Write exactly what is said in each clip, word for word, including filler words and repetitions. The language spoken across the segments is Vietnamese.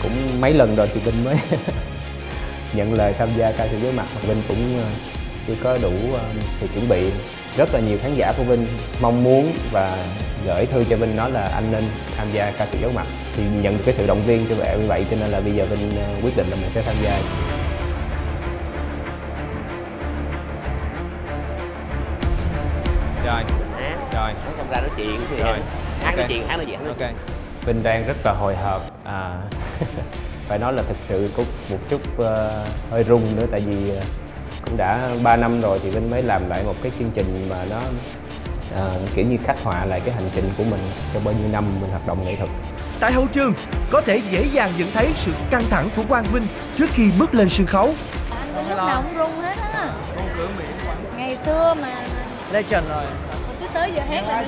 cũng mấy lần rồi thì Vinh mới nhận lời tham gia Ca Sĩ Giấu Mặt. Vinh cũng chưa có đủ sự chuẩn bị. Rất là nhiều khán giả của Vinh mong muốn và gửi thư cho Vinh nói là anh nên tham gia Ca Sĩ Giấu Mặt, thì nhận được cái sự động viên cho vậy, như vậy cho nên là bây giờ Vinh quyết định là mình sẽ tham gia. Rồi, hát rồi, nói xong ra nói chuyện thì rồi. hát Okay. nói chuyện hát nói chuyện hát nói Ok. Vinh đang rất là hồi hộp, à, phải nói là thực sự có một chút uh, hơi run nữa, tại vì uh, cũng đã ba năm rồi thì Vinh mới làm lại một cái chương trình mà nó uh, kiểu như khắc họa lại cái hành trình của mình trong bao nhiêu năm mình hoạt động nghệ thuật. Tại hậu trường, có thể dễ dàng nhận thấy sự căng thẳng của Quang Vinh trước khi bước lên sân khấu. Anh Vinh lúc nào cũng run hết á. Ngày xưa mà Legend rồi. cứ tới giờ hát là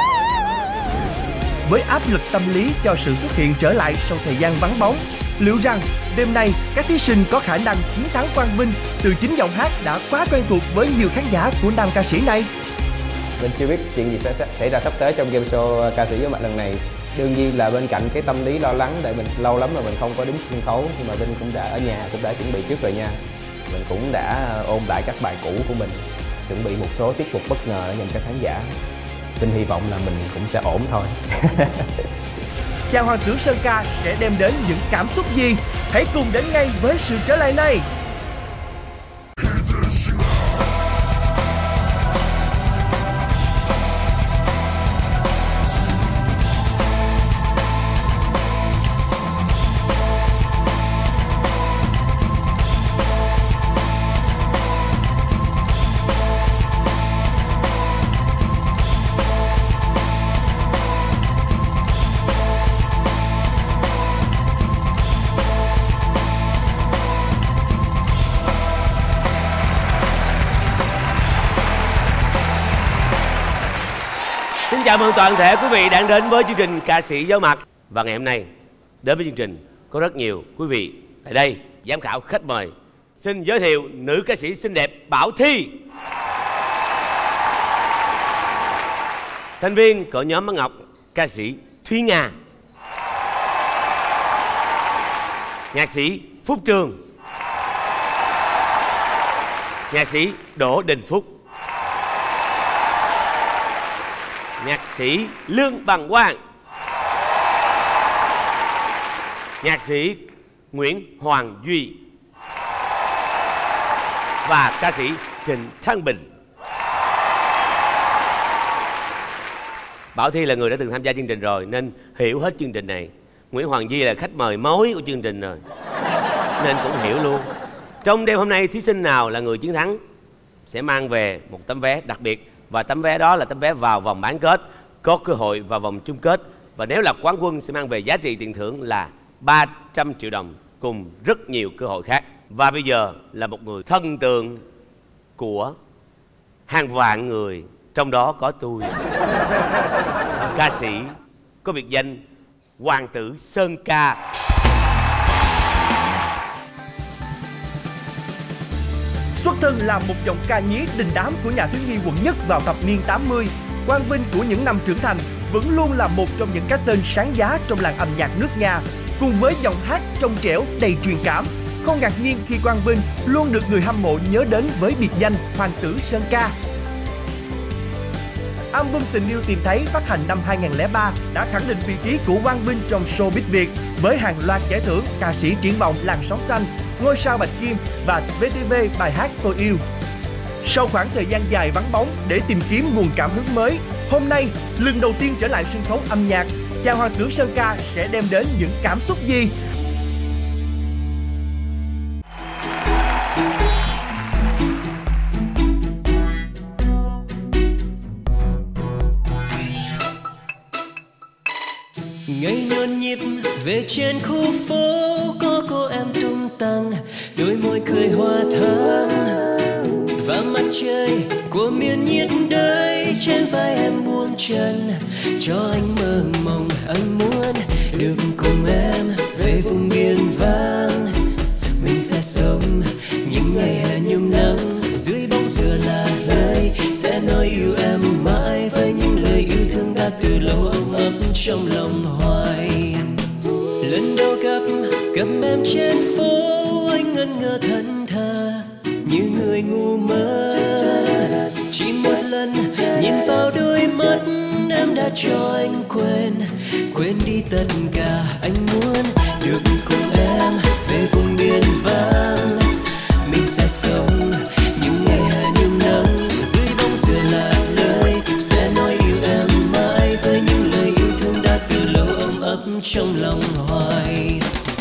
Với áp lực tâm lý cho sự xuất hiện trở lại sau thời gian vắng bóng, liệu rằng đêm nay các thí sinh có khả năng chiến thắng Quang Vinh từ chính giọng hát đã quá quen thuộc với nhiều khán giả của nam ca sĩ này? Vinh chưa biết chuyện gì sẽ xảy ra sắp tới trong game show Ca Sĩ Giấu Mặt lần này. Đương nhiên là bên cạnh cái tâm lý lo lắng, để mình lâu lắm rồi mình không có đứng sân khấu, nhưng mà Vinh cũng đã ở nhà cũng đã chuẩn bị trước rồi nha. Mình cũng đã ôn lại các bài cũ của mình, chuẩn bị một số tiết mục bất ngờ dành cho khán giả. Vinh hy vọng là mình cũng sẽ ổn thôi. Chàng hoàng tử Sơn Ca sẽ đem đến những cảm xúc gì? Hãy cùng đến ngay với sự trở lại này. Xin chào mừng toàn thể quý vị đang đến với chương trình Ca Sĩ Giấu Mặt. Và ngày hôm nay đến với chương trình có rất nhiều quý vị tại đây, giám khảo khách mời. Xin giới thiệu nữ ca sĩ xinh đẹp Bảo Thy, thành viên của nhóm Mắt Ngọc ca sĩ Thúy Nga, nhạc sĩ Phúc Trường, nhạc sĩ Đỗ Đình Phúc, nhạc sĩ Lương Bằng Quang, nhạc sĩ Nguyễn Hoàng Duy và ca sĩ Trịnh Thăng Bình. Bảo Thy là người đã từng tham gia chương trình rồi nên hiểu hết chương trình này. Nguyễn Hoàng Duy là khách mời mối của chương trình rồi nên cũng hiểu luôn. Trong đêm hôm nay, thí sinh nào là người chiến thắng sẽ mang về một tấm vé đặc biệt, và tấm vé đó là tấm vé vào vòng bán kết, có cơ hội vào vòng chung kết. Và nếu là quán quân sẽ mang về giá trị tiền thưởng là ba trăm triệu đồng cùng rất nhiều cơ hội khác. Và bây giờ là một người thần tượng của hàng vạn người, trong đó có tôi. Ca sĩ có biệt danh Hoàng tử Sơn Ca. Xuất thân là một giọng ca nhí đình đám của nhà thiếu nhi quận nhất vào thập niên tám mươi, Quang Vinh của những năm trưởng thành vẫn luôn là một trong những cái tên sáng giá trong làng âm nhạc nước Nga. Cùng với giọng hát trong trẻo đầy truyền cảm, không ngạc nhiên khi Quang Vinh luôn được người hâm mộ nhớ đến với biệt danh Hoàng tử Sơn Ca. Album Tình Yêu Tìm Thấy phát hành năm hai nghìn không trăm lẻ ba đã khẳng định vị trí của Quang Vinh trong showbiz Việt với hàng loạt giải thưởng ca sĩ triển vọng làn sóng xanh, ngôi sao Bạch Kim và vê tê vê bài hát Tôi Yêu. Sau khoảng thời gian dài vắng bóng để tìm kiếm nguồn cảm hứng mới, hôm nay lần đầu tiên trở lại sân khấu âm nhạc, chàng hoàng tử Sơn Ca sẽ đem đến những cảm xúc gì? Ngày nhộn nhịp về trên khu phố, có cô em tung tăng, đôi môi cười hoa thắm, và mặt trời của miền nhiệt đới trên vai em buông chân, cho anh mơ mộng. Anh muốn được cùng em về vùng biên vàng, mình sẽ sống những ngày hè nhung nắng, dưới bóng dừa là lời sẽ nói yêu em mãi, với những lời yêu thương đã từ lâu ôm ấp trong lòng hoài. Lần đầu gặp gặp em trên phố anh ngẩn ngơ thẫn thờ như người ngu mơ. Chỉ một lần nhìn vào đôi mắt em đã cho anh quên, quên đi tất cả. Anh muốn được cùng em về vùng biển vắng, mình sẽ sống những ngày hè nhiều nắng dưới bóng dừa là lời sẽ nói yêu em mãi với những lời yêu thương đã từ lâu ấm ấp trong lòng hoài.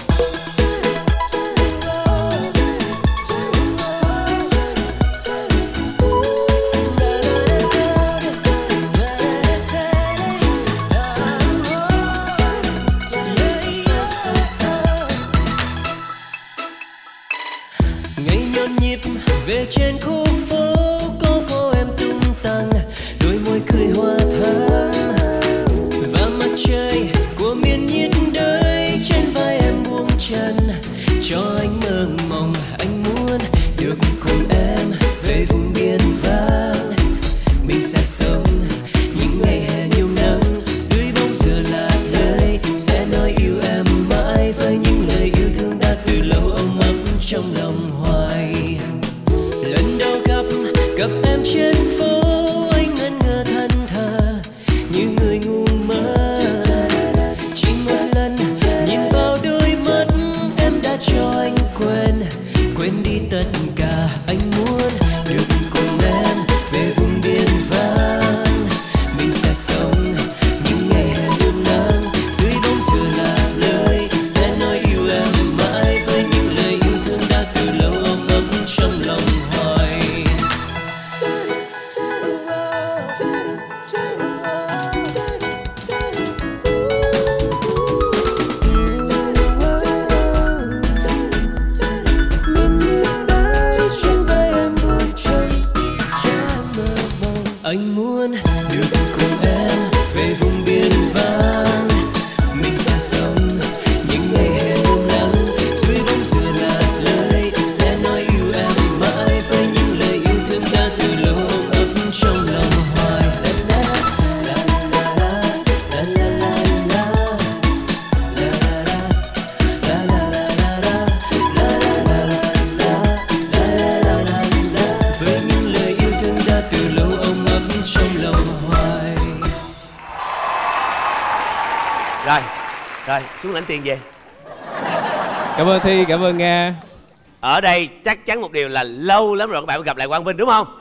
Về trên khu phố có cô em tung tăng, đôi môi cười hoa thắm và mặt trời của miền nhiệt đới trên vai em buông chân cho anh mơ mộng. Anh muốn được cùng em về vùng biển vắng, mình sẽ sống những ngày hè nhiều nắng dưới bóng dừa là lời sẽ nói yêu em mãi với những lời yêu thương đã từ lâu ấm ấp trong lòng hoài. Lần đầu gặp gặp em trên phố anh ngẩn ngơ thẫn thờ như người ngu mơ. Chỉ một lần nhìn vào đôi mắt em đã cho anh quên, quên đi tất cả. Anh muốn được cùng em về vùng biển vắng, mình sẽ sống những ngày hè đêm nắng dưới bóng dừa là lời sẽ nói yêu em mãi với những lời yêu thương đã từ lâu ấm ấp trong lòng. Anh muốn được cùng em về vùng biển vắng, mình sẽ sống những ngày hè nồng nắng dưới bóng dừa là lời sẽ nói yêu em mãi với những lời yêu thương đã từ lâu ấm ấp trong lòng hoài. La la la la la la la la với những lời yêu thương đã từ lâu ấm ấp trong lòng hoài. Rồi, rồi xuống lãnh tiền về. Cảm ơn Thi, cảm ơn Nga. Ở đây chắc chắn một điều là lâu lắm rồi các bạn mới gặp lại Quang Vinh đúng không?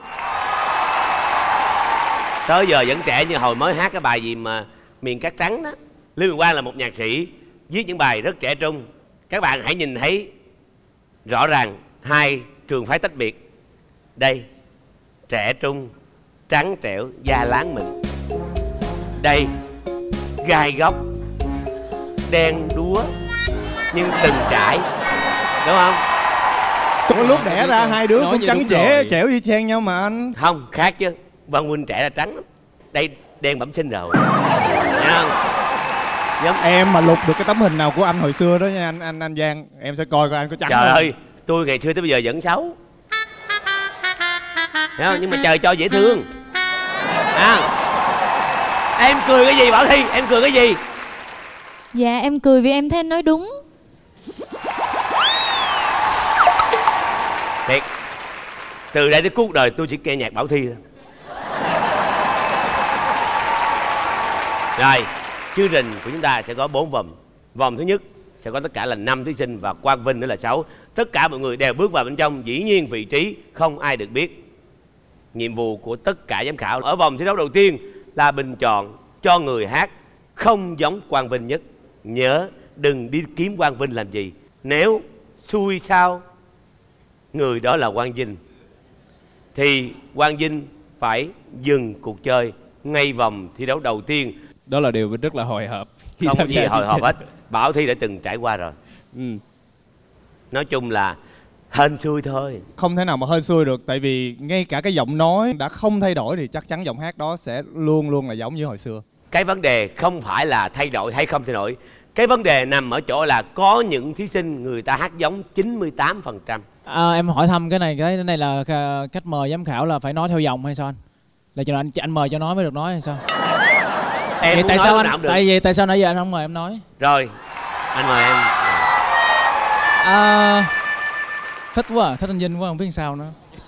Tới giờ vẫn trẻ như hồi mới hát cái bài gì mà Miền Cát Trắng đó. Lê Minh Quang là một nhạc sĩ viết những bài rất trẻ trung. Các bạn hãy nhìn thấy rõ ràng hai trường phái tách biệt. Đây trẻ trung, trắng trẻo, da láng mịn. Đây gai góc, đen đúa nhưng từng trải, đúng không? Có lúc đẻ ra hai đứa cũng trắng trẻ trẻo y chang nhau mà anh. Không, khác chứ. Quang Vinh trẻ là trắng lắm. Đây đen bẩm sinh rồi. Thấy không? Giống... Em mà lục được cái tấm hình nào của anh hồi xưa đó nha anh anh anh Giang, em sẽ coi coi anh có trắng Trời không. ơi, tôi ngày xưa tới bây giờ vẫn xấu. Thấy không? Nhưng mà trời cho dễ thương. À, em cười cái gì Bảo Thi? Em cười cái gì? Dạ em cười vì em thấy anh nói đúng. Thiệt, từ đây tới cuộc đời tôi chỉ nghe nhạc Bảo Thi thôi. Rồi, chương trình của chúng ta sẽ có bốn vòng. Vòng thứ nhất sẽ có tất cả là năm thí sinh và Quang Vinh nữa là sáu. Tất cả mọi người đều bước vào bên trong, dĩ nhiên vị trí không ai được biết. Nhiệm vụ của tất cả giám khảo ở vòng thi đấu đầu tiên là bình chọn cho người hát không giống Quang Vinh nhất. Nhớ đừng đi kiếm Quang Vinh làm gì. Nếu xui sao người đó là Quang Vinh thì Quang Vinh phải dừng cuộc chơi ngay vòng thi đấu đầu tiên. Đó là điều mình rất là hồi hộp. Không có gì hồi hộp hết. Bảo Thi đã từng trải qua rồi. Ừ. Nói chung là hên xui thôi. Không thể nào mà hên xui được. Tại vì ngay cả cái giọng nói đã không thay đổi thì chắc chắn giọng hát đó sẽ luôn luôn là giống như hồi xưa. Cái vấn đề không phải là thay đổi hay không thay đổi. Cái vấn đề nằm ở chỗ là có những thí sinh người ta hát giống chín mươi tám phần trăm. À, em hỏi thăm cái này, cái này là cách mời giám khảo là phải nói theo dòng hay sao anh? Là cho anh anh mời cho nói mới được nói hay sao? Em vậy tại nói sao anh? Tại vì tại sao nãy giờ anh không mời em nói? Rồi, anh mời em. À, thích quá à, thích anh Vinh quá không biết sao nữa.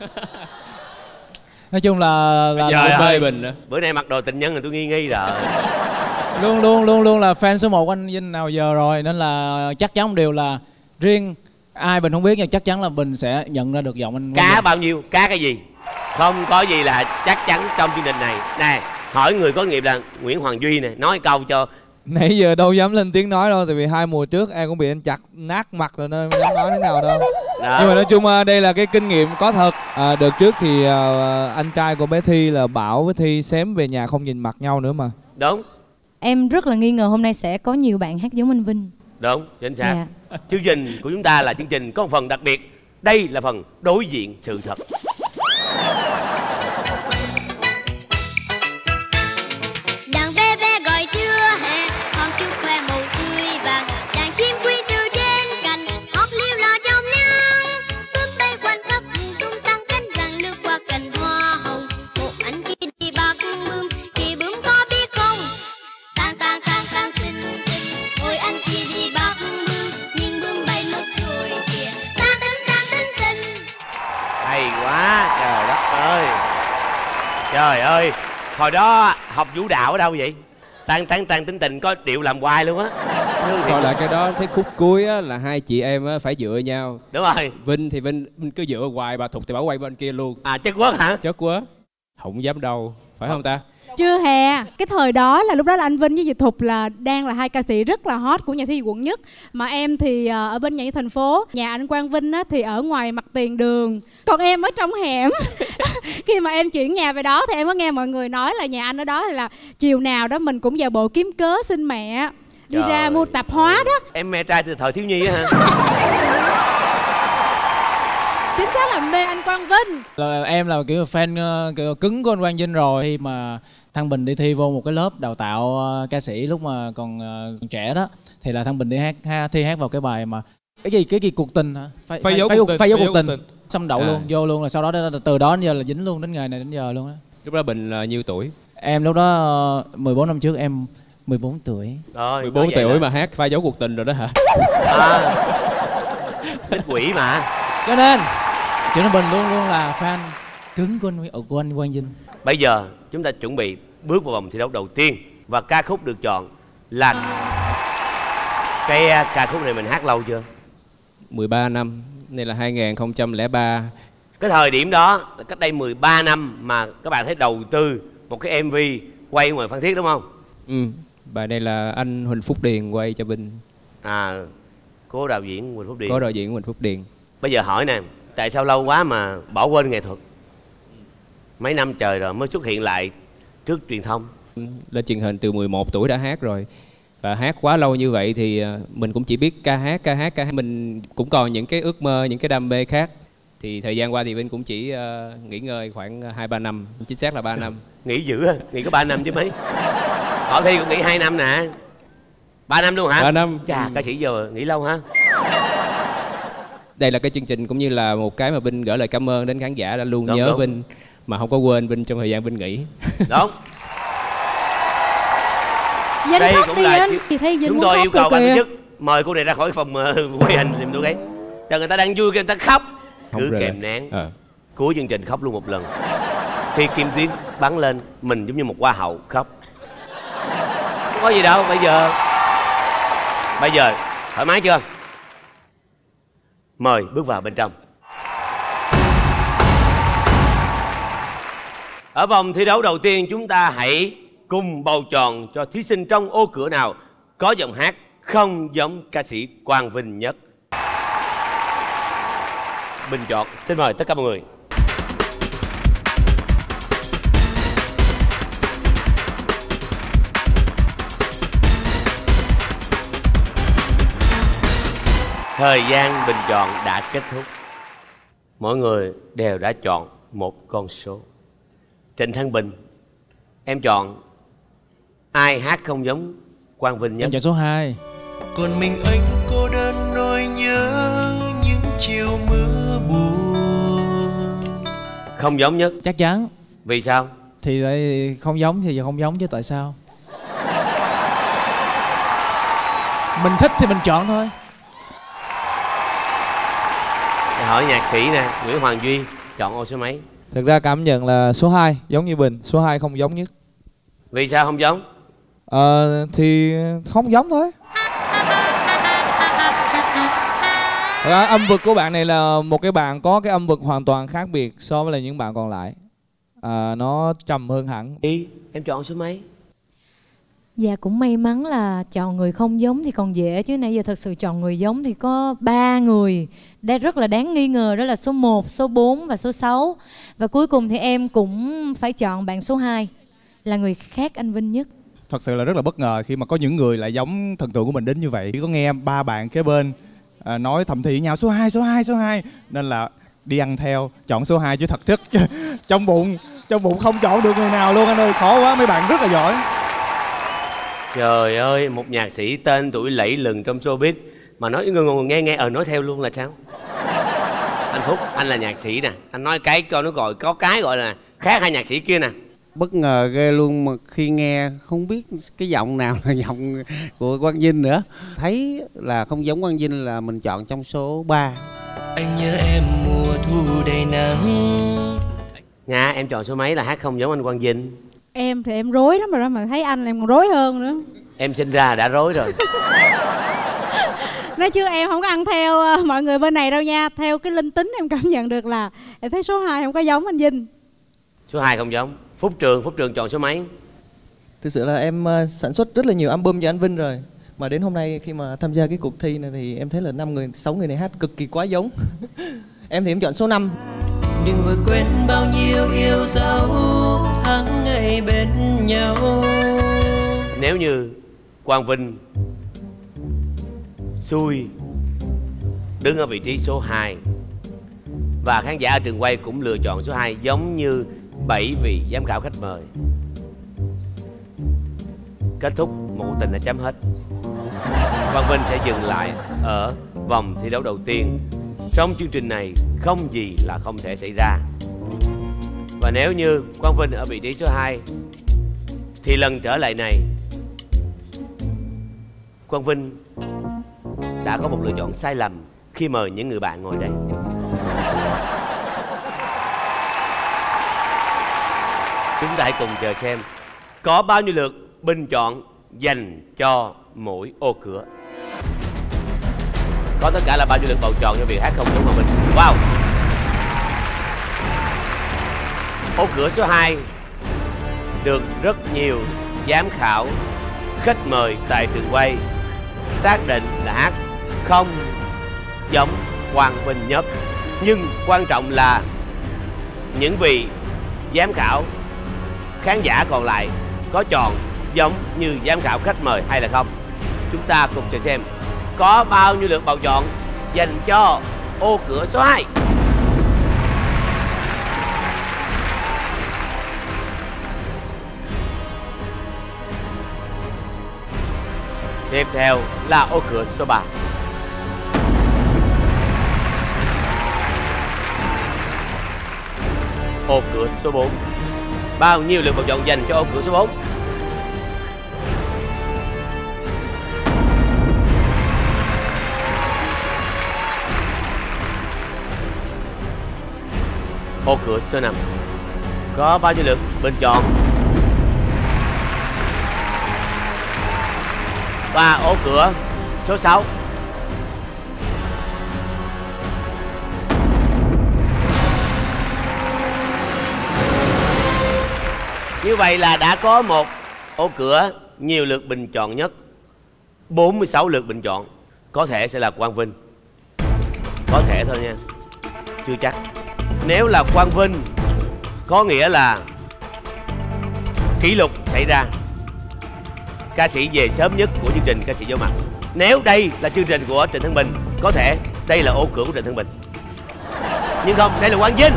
Nói chung là là, Trời là ơi, bình nữa. bữa nay mặc đồ tình nhân rồi tôi nghi nghi rồi. Luôn luôn luôn luôn là fan số một của anh Vinh nào giờ rồi, nên là chắc chắn một điều là riêng ai Bình không biết, nhưng chắc chắn là Bình sẽ nhận ra được giọng anh. Cá Vinh. Bao nhiêu? Cá cái gì? Không có gì là chắc chắn trong chương trình này. Nè, hỏi người có nghiệp là Nguyễn Hoàng Duy nè, nói câu cho. Nãy giờ đâu dám lên tiếng nói đâu, tại vì hai mùa trước em cũng bị anh chặt nát mặt rồi nên không dám nói thế nào đâu. Đó. Nhưng mà nói chung đây là cái kinh nghiệm có thật. À, đợt trước thì uh, anh trai của bé Thi là Bảo với Thi xém về nhà không nhìn mặt nhau nữa mà. Đúng. Em rất là nghi ngờ hôm nay sẽ có nhiều bạn hát giống anh Vinh. Đúng, chính xác. Dạ. Chương trình của chúng ta là chương trình có một phần đặc biệt. Đây là phần đối diện sự thật. Đàn bé bé gọi chưa hè, con chúc khoe màu tươi vàng. Đàn chim quy từ trên cành, hót liêu lo trong nắng. Bướm bay quanh khắp tung tăng cánh vàng lướt qua cành hoa hồng. Một anh kia đi bắt bướm, thì bướm có biết không? Tang tang tang tang tình tình, ôi anh kia đi bắt bướm, nhưng bướm bay mất rồi kìa. Tang tang tang tình tình. Hay quá, trời đất ơi. Trời ơi, hồi đó học vũ đạo ở đâu vậy? Tan tan tan tính tình có điệu làm hoài luôn á. Coi lại cái đó thấy khúc cuối á là hai chị em á phải dựa nhau. Đúng rồi. Vinh thì Vinh, Vinh cứ dựa hoài, bà Thục thì bảo quay bên kia luôn. À chất quất hả? Chất quất. Không dám đâu, phải không ta? Chưa hè, cái thời đó là lúc đó là anh Vinh với Việt Thục là đang là hai ca sĩ rất là hot của nhà thi quận nhất. Mà em thì ở bên nhà thành phố, nhà anh Quang Vinh á, thì ở ngoài mặt tiền đường, còn em ở trong hẻm. Khi mà em chuyển nhà về đó thì em có nghe mọi người nói là nhà anh ở đó thì là chiều nào đó mình cũng vào bộ kiếm cớ xin mẹ đi Trời ra mua tạp hóa đó. Em mê trai từ thời thiếu nhi á hả? Chính xác là mê anh Quang Vinh. Là em là kiểu fan kiểu cứng của anh Quang Vinh rồi. Khi mà Thăng Bình đi thi vô một cái lớp đào tạo ca sĩ lúc mà còn uh, trẻ đó, thì là Thăng Bình đi hát ha, thi hát vào cái bài mà cái gì cái gì cuộc tình hả? Phai, phai, dấu phai, cuộc tình, phai dấu phai cuộc tình. Xong đậu à. luôn, vô luôn, là sau đó từ đó đến giờ là dính luôn đến ngày này đến giờ luôn á. Lúc đó Bình là nhiêu tuổi? Em lúc đó uh, mười bốn năm trước em mười bốn tuổi. Rồi, mười bốn tuổi mà hát phai dấu cuộc tình rồi đó hả? À, thích quỷ mà. Cho nên Triệu Nam Bình luôn luôn là fan cứng của anh, của anh Quang Vinh. Bây giờ chúng ta chuẩn bị bước vào vòng thi đấu đầu tiên. Và ca khúc được chọn là... Cái ca khúc này mình hát lâu chưa? mười ba năm, này là hai nghìn không trăm lẻ ba. Cái thời điểm đó, cách đây mười ba năm mà các bạn thấy đầu tư một cái em vê quay ngoài Phan Thiết đúng không? Ừ, bài này là anh Huỳnh Phúc Điền quay cho Vinh. À, cố đạo diễn Huỳnh Phúc Điền. Cố đạo diễn Huỳnh Phúc Điền. Bây giờ hỏi nè, tại sao lâu quá mà bỏ quên nghệ thuật? Mấy năm trời rồi mới xuất hiện lại trước truyền thông. Lên truyền hình từ mười một tuổi đã hát rồi. Và hát quá lâu như vậy thì mình cũng chỉ biết ca hát, ca hát, ca hát. Mình cũng còn những cái ước mơ, những cái đam mê khác. Thì thời gian qua thì Vinh cũng chỉ uh, nghỉ ngơi khoảng hai ba năm, chính xác là ba năm. Nghỉ dữ à, nghỉ có ba năm chứ mấy. Họ thi cũng nghỉ hai năm nè. ba năm luôn hả? ba năm. Chà, ca sĩ giờ nghỉ lâu hả? Đây là cái chương trình cũng như là một cái mà Vinh gửi lời cảm ơn đến khán giả đã luôn đúng, nhớ đúng. Vinh mà không có quên Vinh trong thời gian Vinh nghỉ. Đúng. Vinh đây khóc cũng đi là Vinh. Thì thấy Vinh chúng muốn tôi khóc yêu cầu ban kìa. tổ chức mời cô này ra khỏi phòng uh, quay hình giùm tôi cái. Cho người ta đang vui người ta khóc. Không cứ rồi. kèm nén. Ờ. Cuối chương trình khóc luôn một lần. Khi kim tuyến bắn lên, mình giống như một hoa hậu khóc. Không có gì đâu. Bây giờ Bây giờ thoải mái chưa? Mời bước vào bên trong. Ở vòng thi đấu đầu tiên, chúng ta hãy cùng bầu chọn cho thí sinh trong ô cửa nào có giọng hát không giống ca sĩ Quang Vinh nhất. Bình chọn, xin mời tất cả mọi người. Thời gian bình chọn đã kết thúc. Mỗi người đều đã chọn một con số. Trịnh Thăng Bình, em chọn ai hát không giống Quang Vinh nhất? Em chọn số hai. Còn mình anh cô đơn nỗi nhớ những chiều mưa buồn. Không giống nhất. Chắc chắn. Vì sao? Thì tại không giống thì giờ không giống chứ tại sao? Mình thích thì mình chọn thôi. hỏi nhạc sĩ nè, Nguyễn Hoàng Duy chọn ô số mấy? Thực ra cảm nhận là số hai, giống như Bình. Số hai không giống nhất. Vì sao không giống? Ờ thì không giống thôi. Thật ra âm vực của bạn này là một cái bạn có cái âm vực hoàn toàn khác biệt so với là những bạn còn lại. À, nó trầm hơn hẳn. Ý, em chọn số mấy? Dạ cũng may mắn là chọn người không giống thì còn dễ, chứ nãy giờ thật sự chọn người giống thì có ba người đã rất là đáng nghi ngờ, đó là số một, số bốn và số sáu. Và cuối cùng thì em cũng phải chọn bạn số hai, là người khác anh Vinh nhất. Thật sự là rất là bất ngờ khi mà có những người lại giống thần tượng của mình đến như vậy. Có nghe ba bạn kế bên à, nói thầm thì với nhau số hai, số hai, số hai, nên là đi ăn theo, chọn số hai chứ thật chất trong bụng trong bụng không chọn được người nào luôn anh ơi, khó quá, mấy bạn rất là giỏi. Trời ơi, một nhạc sĩ tên tuổi lẫy lừng trong showbiz mà nói nghe nghe ờ nói theo luôn là sao? Anh Phúc, anh là nhạc sĩ nè, anh nói cái cho nó gọi có cái gọi là khác hai nhạc sĩ kia nè. Bất ngờ ghê luôn, mà khi nghe không biết cái giọng nào là giọng của Quang Vinh nữa. Thấy là không giống Quang Vinh là mình chọn trong số ba. Anh nhớ em mùa thu đầy nắng. Nga, em chọn số mấy là hát không giống anh Quang Vinh? Em thì em rối lắm rồi đó, mà thấy anh em còn rối hơn nữa. Em sinh ra đã rối rồi. Nói chứ em không có ăn theo uh, mọi người bên này đâu nha. Theo cái linh tính em cảm nhận được là em thấy số hai không có giống anh Vinh. Số hai không giống. Phúc Trường, Phúc Trường chọn số mấy? Thực sự là em uh, sản xuất rất là nhiều album cho anh Vinh rồi. Mà đến hôm nay khi mà tham gia cái cuộc thi này thì em thấy là năm người, sáu người này hát cực kỳ quá giống. Em thì em chọn số năm. Đừng vội quên bao nhiêu yêu dấu tháng ngày bên nhau. Nếu như Quang Vinh xui đứng ở vị trí số hai và khán giả ở trường quay cũng lựa chọn số hai giống như bảy vị giám khảo khách mời, kết thúc một cuộc tình đã chấm hết. Quang Vinh sẽ dừng lại ở vòng thi đấu đầu tiên. Trong chương trình này không gì là không thể xảy ra. Và nếu như Quang Vinh ở vị trí số hai thì lần trở lại này Quang Vinh đã có một lựa chọn sai lầm khi mời những người bạn ngồi đây. Chúng ta hãy cùng chờ xem có bao nhiêu lượt bình chọn dành cho mỗi ô cửa. Có tất cả là bao nhiêu lượt bầu chọn cho việc hát không giống Hòa Bình. Wow. Ô cửa số hai được rất nhiều giám khảo khách mời tại trường quay xác định là hát không giống Quang Vinh nhất. Nhưng quan trọng là những vị giám khảo khán giả còn lại có chọn giống như giám khảo khách mời hay là không. Chúng ta cùng chờ xem có bao nhiêu lượt bầu chọn dành cho ô cửa số hai. Tiếp theo là ô cửa số ba. Ô cửa số bốn. Bao nhiêu lượt bầu chọn dành cho ô cửa số bốn? Ô cửa số năm. Có bao nhiêu lượt bình chọn? Và ô cửa số sáu. Như vậy là đã có một ô cửa nhiều lượt bình chọn nhất, bốn mươi sáu lượt bình chọn. Có thể sẽ là Quang Vinh. Có thể thôi nha, chưa chắc. Nếu là Quang Vinh có nghĩa là kỷ lục xảy ra, ca sĩ về sớm nhất của chương trình Ca Sĩ Giấu Mặt. Nếu đây là chương trình của Trịnh Thăng Bình, có thể đây là ô cửa của Trịnh Thăng Bình. Nhưng không, đây là Quang Vinh.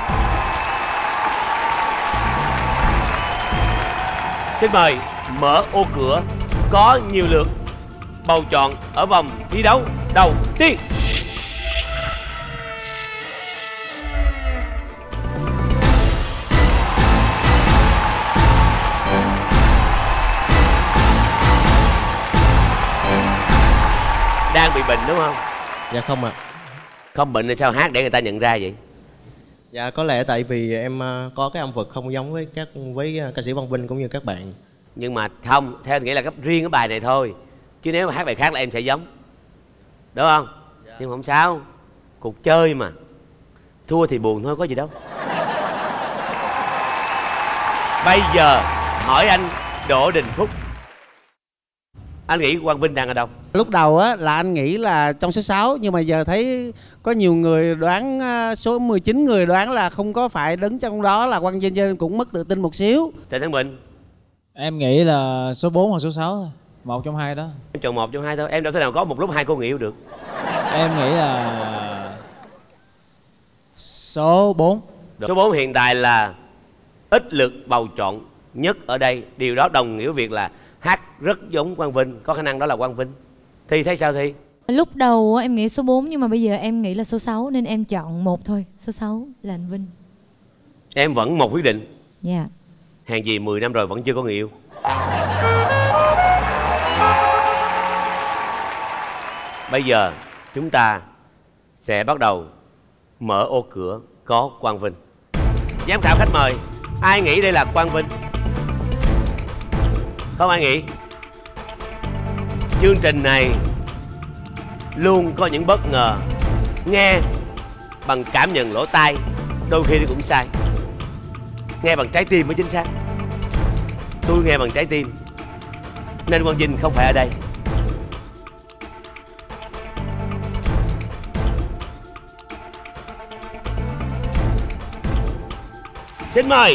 Xin mời mở ô cửa có nhiều lượt bầu chọn ở vòng thi đấu đầu tiên. Đang bị bệnh đúng không? Dạ không ạ. Không bệnh thì sao hát để người ta nhận ra vậy? Dạ có lẽ tại vì em uh, có cái âm vực không giống với các với uh, ca sĩ Quang Vinh cũng như các bạn. Nhưng mà không, theo anh nghĩ là cấp riêng cái bài này thôi. Chứ nếu mà hát bài khác là em sẽ giống. Đúng không? Dạ. Nhưng mà không sao. Cuộc chơi mà. Thua thì buồn thôi, có gì đâu. Bây giờ hỏi anh Đỗ Đình Phúc. Anh nghĩ Quang Vinh đang ở đâu? Lúc đầu á là anh nghĩ là trong số sáu, nhưng mà giờ thấy có nhiều người đoán, số mười chín người đoán là không có phải đứng trong đó là Quang Vinh, cho nên cũng mất tự tin một xíu. Trần Thắng Bình. Em nghĩ là số bốn hoặc số sáu thôi. Một trong hai đó. Em chọn một trong hai thôi. Em đâu thể nào có một lúc hai cô người yêu được. Em nghĩ là số bốn. Số bốn hiện tại là ít lượt bầu chọn nhất ở đây. Điều đó đồng nghĩa việc là hát rất giống Quang Vinh. Có khả năng đó là Quang Vinh. Thi thấy sao Thi? Lúc đầu em nghĩ số bốn nhưng mà bây giờ em nghĩ là số sáu nên em chọn một thôi. Số sáu là anh Vinh. Em vẫn một quyết định? Dạ. Yeah. Hàng gì mười năm rồi vẫn chưa có người yêu. Bây giờ chúng ta sẽ bắt đầu mở ô cửa có Quang Vinh. Giám khảo khách mời, ai nghĩ đây là Quang Vinh? Không ai nghĩ. Chương trình này luôn có những bất ngờ. Nghe bằng cảm nhận lỗ tai đôi khi nó cũng sai. Nghe bằng trái tim mới chính xác. Tôi nghe bằng trái tim nên Quang Vinh không phải ở đây. Xin mời.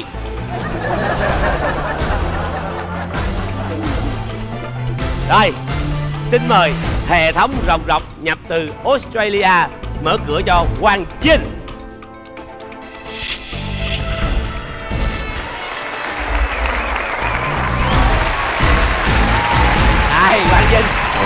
Rồi, xin mời hệ thống rồng rọc nhập từ Australia mở cửa cho Quang Vinh. Đây, Quang Vinh.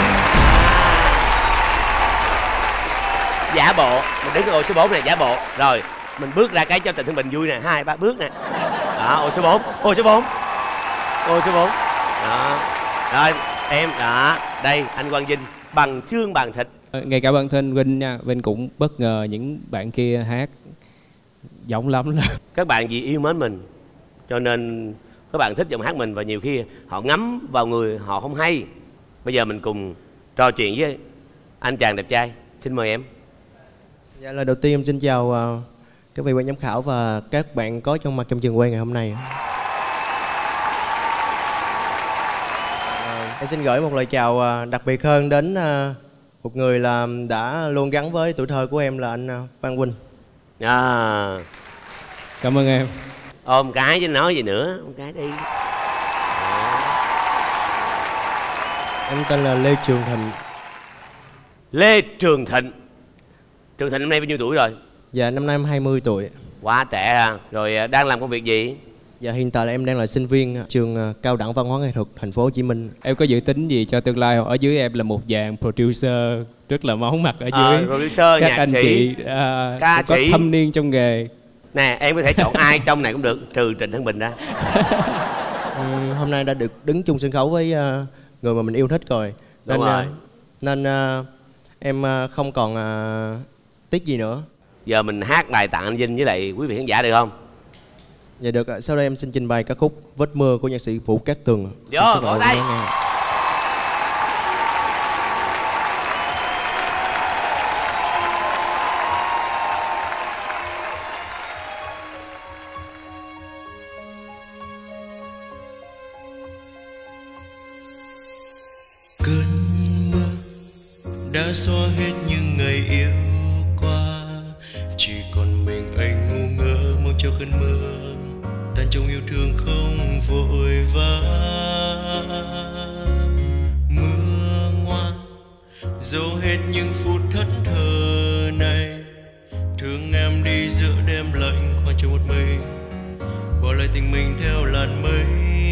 Giả bộ, mình đứng ở ô số bốn này, giả bộ. Rồi, mình bước ra cái cho Trần Thắng Bình vui nè, hai ba bước nè. Đó, ô số bốn, ô số bốn, ô số bốn. Đó, rồi em đó, đây anh Quang Vinh bằng xương bằng thịt. Ngay cả bản thân Vinh nha, Vinh cũng bất ngờ những bạn kia hát giống lắm. Các bạn vì yêu mến mình cho nên các bạn thích giọng hát mình, và nhiều khi họ ngắm vào người họ không hay. Bây giờ mình cùng trò chuyện với anh chàng đẹp trai. Xin mời em. Dạ, lời đầu tiên em xin chào uh, các vị ban giám khảo và các bạn có trong mặt trong trường quay ngày hôm nay. uh, Em xin gửi một lời chào uh, đặc biệt hơn đến uh, một người là đã luôn gắn với tuổi thơ của em là anh uh, Quang Vinh. À, cảm ơn em. Ôm cái chứ nói gì nữa, ôm cái đi. Em tên là Lê Trường Thịnh. Lê Trường Thịnh. Trường Thịnh năm nay bao nhiêu tuổi rồi? Dạ, năm nay em hai mươi tuổi. Quá trẻ à. Rồi đang làm công việc gì? Dạ, hiện tại là em đang là sinh viên trường Cao đẳng Văn hóa Nghệ thuật Thành phố Hồ Chí Minh. Em có dự tính gì cho tương lai không? Ở dưới em là một dạng producer rất là máu mặt ở dưới. À, producer, các nhạc anh sĩ, chị à, ca có sĩ, thâm niên trong nghề. Nè, em có thể chọn ai trong này cũng được, trừ Trịnh Thắng Bình ra. Ừ, hôm nay đã được đứng chung sân khấu với uh, người mà mình yêu thích rồi. Nên, Đúng rồi. Uh, nên uh, em uh, không còn uh, tiếc gì nữa. Giờ mình hát bài tặng anh Vinh với lại quý vị khán giả được không? Dạ được. Sau đây em xin trình bày ca khúc Vết Mưa của nhạc sĩ Vũ Cát Tường. Vô, vỗ tay. Cơn mưa đã xóa hết những ngày yêu qua, chỉ còn mình anh ngu ngơ mong cho cơn mưa tan trong yêu thương không vội vã. Mưa ngoan dấu hết những phút thẫn thờ này, thương em đi giữa đêm lạnh khoan cho một mình, bỏ lại tình mình theo làn mây.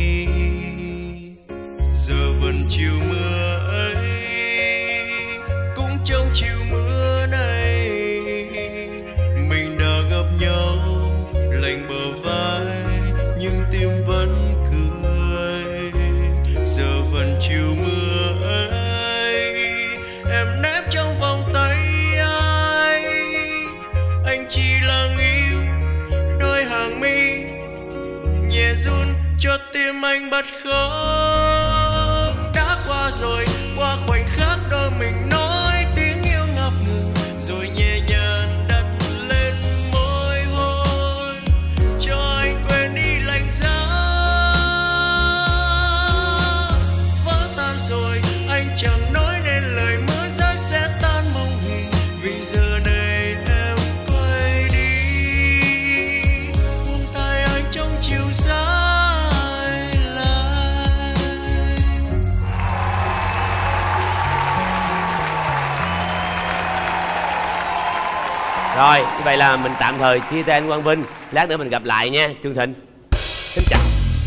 Giờ vẫn chiều mưa ấy, cũng trong chiều mưa này, mình đã gặp nhau lạnh bờ vai nhưng tim vẫn cười. Giờ vẫn chiều mưa ấy, em nép trong vòng tay anh, anh bật khóc. Đã qua rồi, qua khoảnh khắc đôi mình nói tiếng yêu ngập ngừng, rồi nhẹ nhàng đặt lên môi hôn, cho anh quên đi lạnh giá. Vỡ tan rồi, anh chẳng nói nên lời, mưa rơi sẽ tan mong hình, vì giờ này em quay đi, buông tay anh trong chiều dài lại. Rồi, như vậy là mình tạm thời chia tay anh Quang Vinh. Lát nữa mình gặp lại nha, Trương Thịnh. Xin chào.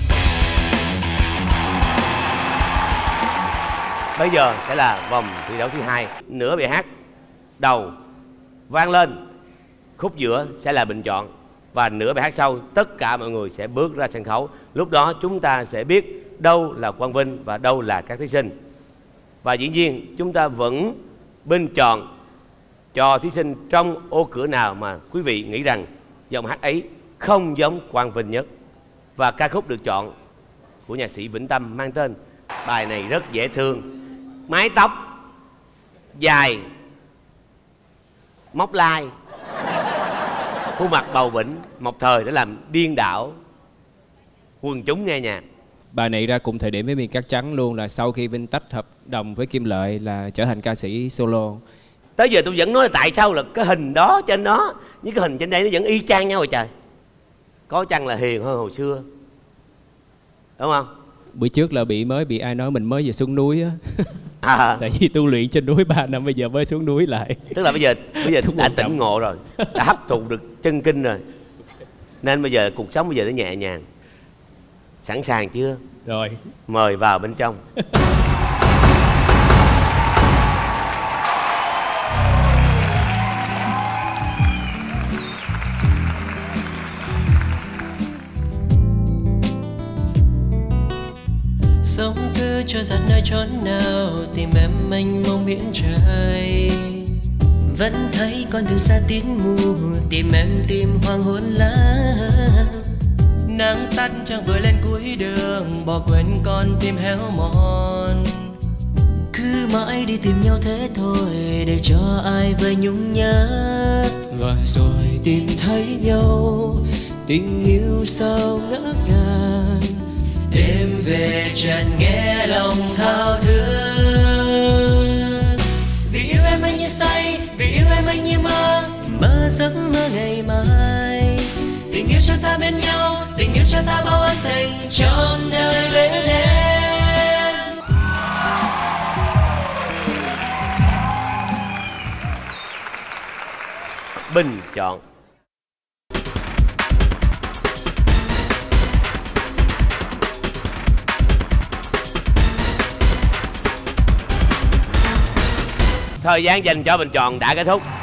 Bây giờ sẽ là vòng thi đấu thứ hai. Nửa bài hát đầu vang lên, khúc giữa sẽ là bình chọn, và nửa bài hát sau tất cả mọi người sẽ bước ra sân khấu. Lúc đó chúng ta sẽ biết đâu là Quang Vinh và đâu là các thí sinh. Và dĩ nhiên chúng ta vẫn bình chọn cho thí sinh trong ô cửa nào mà quý vị nghĩ rằng giọng hát ấy không giống Quang Vinh nhất. Và ca khúc được chọn của nhạc sĩ Vĩnh Tâm mang tên, bài này rất dễ thương, mái tóc dài, móc lai, khuôn mặt bầu bĩnh, một thời đã làm điên đảo quần chúng nghe nhạc. Bài này ra cùng thời điểm với Miền Cát Trắng luôn, là sau khi Vinh tách hợp đồng với Kim Lợi là trở thành ca sĩ solo. Tới giờ tôi vẫn nói là tại sao là cái hình đó trên đó với cái hình trên đây nó vẫn y chang nhau rồi trời. Có chăng là hiền hơn hồi xưa, đúng không? Bữa trước là bị mới bị ai nói mình mới về xuống núi á. À. Tại vì tu luyện trên núi ba năm, bây giờ mới xuống núi lại. Tức là bây giờ bây giờ đã tỉnh ngộ rồi, đã hấp thụ được chân kinh rồi, nên bây giờ cuộc sống bây giờ nó nhẹ nhàng. Sẵn sàng chưa? Rồi. Mời vào bên trong. Sống cứ cho giặt nơi chốn nào, tìm em mênh mông biển trời. Vẫn thấy con đường xa tín mù, tìm em tìm hoàng hôn lá. Nắng tắt chẳng vừa lên cuối đường, bỏ quên con tim héo mòn. Cứ mãi đi tìm nhau thế thôi, để cho ai vơi nhung nhớ. Và rồi tìm thấy nhau, tình yêu sao ngỡ ngàng. Đêm về chợt nghe lòng thao thức. Vì yêu em anh như say, vì yêu em anh như mơ, mơ giấc mơ ngày mai. Tình yêu cho ta bên nhau, tình yêu cho ta bao ân tình trong đời bên em. Bình chọn. Thời gian dành cho bình chọn đã kết thúc.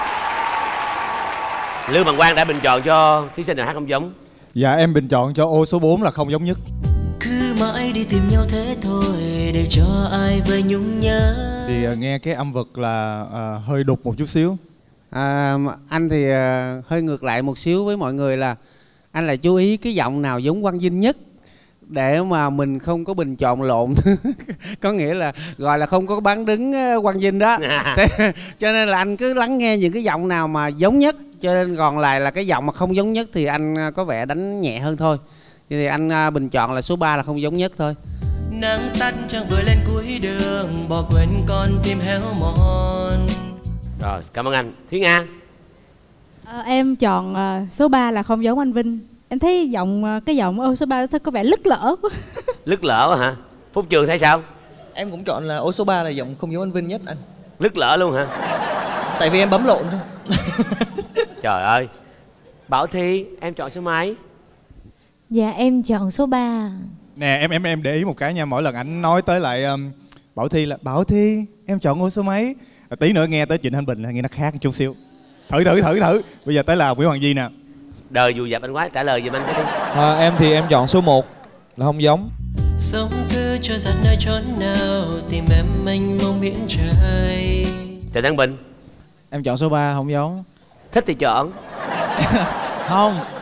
Lương Bằng Quang đã bình chọn cho thí sinh nào hát không giống. Dạ em bình chọn cho ô số bốn là không giống nhất. Cứ mãi đi tìm nhau thế thôi, để cho ai vơi nhung nhớ. Thì uh, nghe cái âm vực là uh, hơi đục một chút xíu. À, anh thì uh, hơi ngược lại một xíu với mọi người, là anh lại chú ý cái giọng nào giống Quang Vinh nhất, để mà mình không có bình chọn lộn. Có nghĩa là gọi là không có bán đứng Quang Vinh đó. Thế, cho nên là anh cứ lắng nghe những cái giọng nào mà giống nhất, cho nên còn lại là cái giọng mà không giống nhất thì anh có vẻ đánh nhẹ hơn thôi. Thì anh bình chọn là số ba là không giống nhất thôi. Nắng tắt chẳng vừa lên cuối đường, bỏ quên con tim héo mòn. Rồi, cảm ơn anh. Thúy Nga. À, em chọn uh, số ba là không giống anh Vinh. Em thấy giọng cái giọng ô số ba sao có vẻ lứt lỡ quá. Lứt lỡ hả? Phúc Trường thấy sao? Em cũng chọn là ô số ba là giọng không giống anh Vinh nhất anh. Lứt lỡ luôn hả? Tại vì em bấm lộn thôi. Trời ơi. Bảo Thi, em chọn số mấy? Dạ em chọn số ba. Nè em em em để ý một cái nha, mỗi lần ảnh nói tới lại um, Bảo Thi là Bảo Thi em chọn ô số mấy, à, tí nữa nghe tới Trịnh Thanh Bình là nghe nó khác một chút xíu. Thử thử thử thử. Bây giờ tới là Nguyễn Hoàng Di nè. Đời dù dập anh quá, trả lời giùm anh cái đi. À, em thì em chọn số một là không giống. Sống cứ cho giặt nơi chốn nào, tìm em mênh mông biển trời. Trịnh Thanh Bình. Em chọn số ba không giống. Thích thì chọn. Không,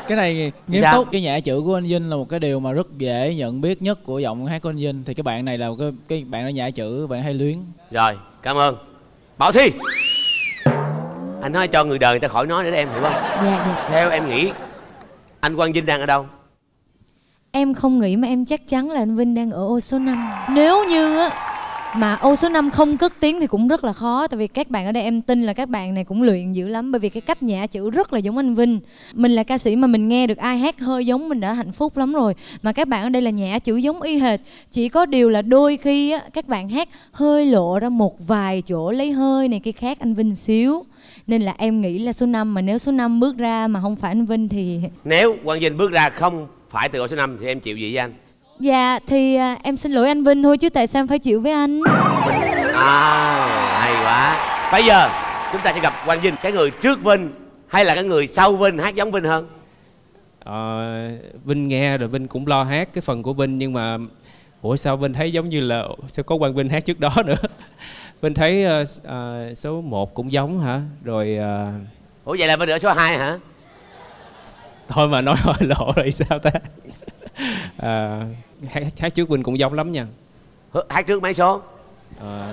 Cái này nghiêm Sao? túc. Cái nhã chữ của anh Vinh là một cái điều mà rất dễ nhận biết nhất của giọng hát của anh Vinh. Thì cái bạn này là một cái, cái bạn đó nhã chữ, bạn hay luyến. Rồi, cảm ơn. Bảo Thi, anh nói cho người đời người ta khỏi nói nữa đó em, hiểu không? Dạ, dạ. Theo em nghĩ anh Quang Vinh đang ở đâu? Em không nghĩ mà em chắc chắn là anh Vinh đang ở ô số năm. Nếu như á mà ô số năm không cất tiếng thì cũng rất là khó. Tại vì các bạn ở đây em tin là các bạn này cũng luyện dữ lắm. Bởi vì cái cách nhả chữ rất là giống anh Vinh. Mình là ca sĩ mà mình nghe được ai hát hơi giống mình đã hạnh phúc lắm rồi. Mà các bạn ở đây là nhả chữ giống y hệt. Chỉ có điều là đôi khi á, các bạn hát hơi lộ ra một vài chỗ lấy hơi này kia khác anh Vinh xíu. Nên là em nghĩ là số năm. Mà nếu số năm bước ra mà không phải anh Vinh thì... Nếu Quang Vinh bước ra không phải từ ô số năm thì em chịu gì với anh? Dạ thì à, em xin lỗi anh Vinh thôi chứ tại sao em phải chịu với anh. À, hay quá. Bây giờ chúng ta sẽ gặp Quang Vinh. Cái người trước Vinh hay là cái người sau Vinh hát giống Vinh hơn? Ờ, Vinh nghe rồi Vinh cũng lo hát cái phần của Vinh. Nhưng mà ủa sao Vinh thấy giống như là sao có Quang Vinh hát trước đó nữa. Vinh thấy uh, uh, số một cũng giống hả? Rồi uh... Ủa vậy là Vinh ở số hai hả? Thôi mà nói hơi lộ rồi sao ta. À, hát, hát trước Vinh cũng giống lắm nha. Hát trước mấy số? À...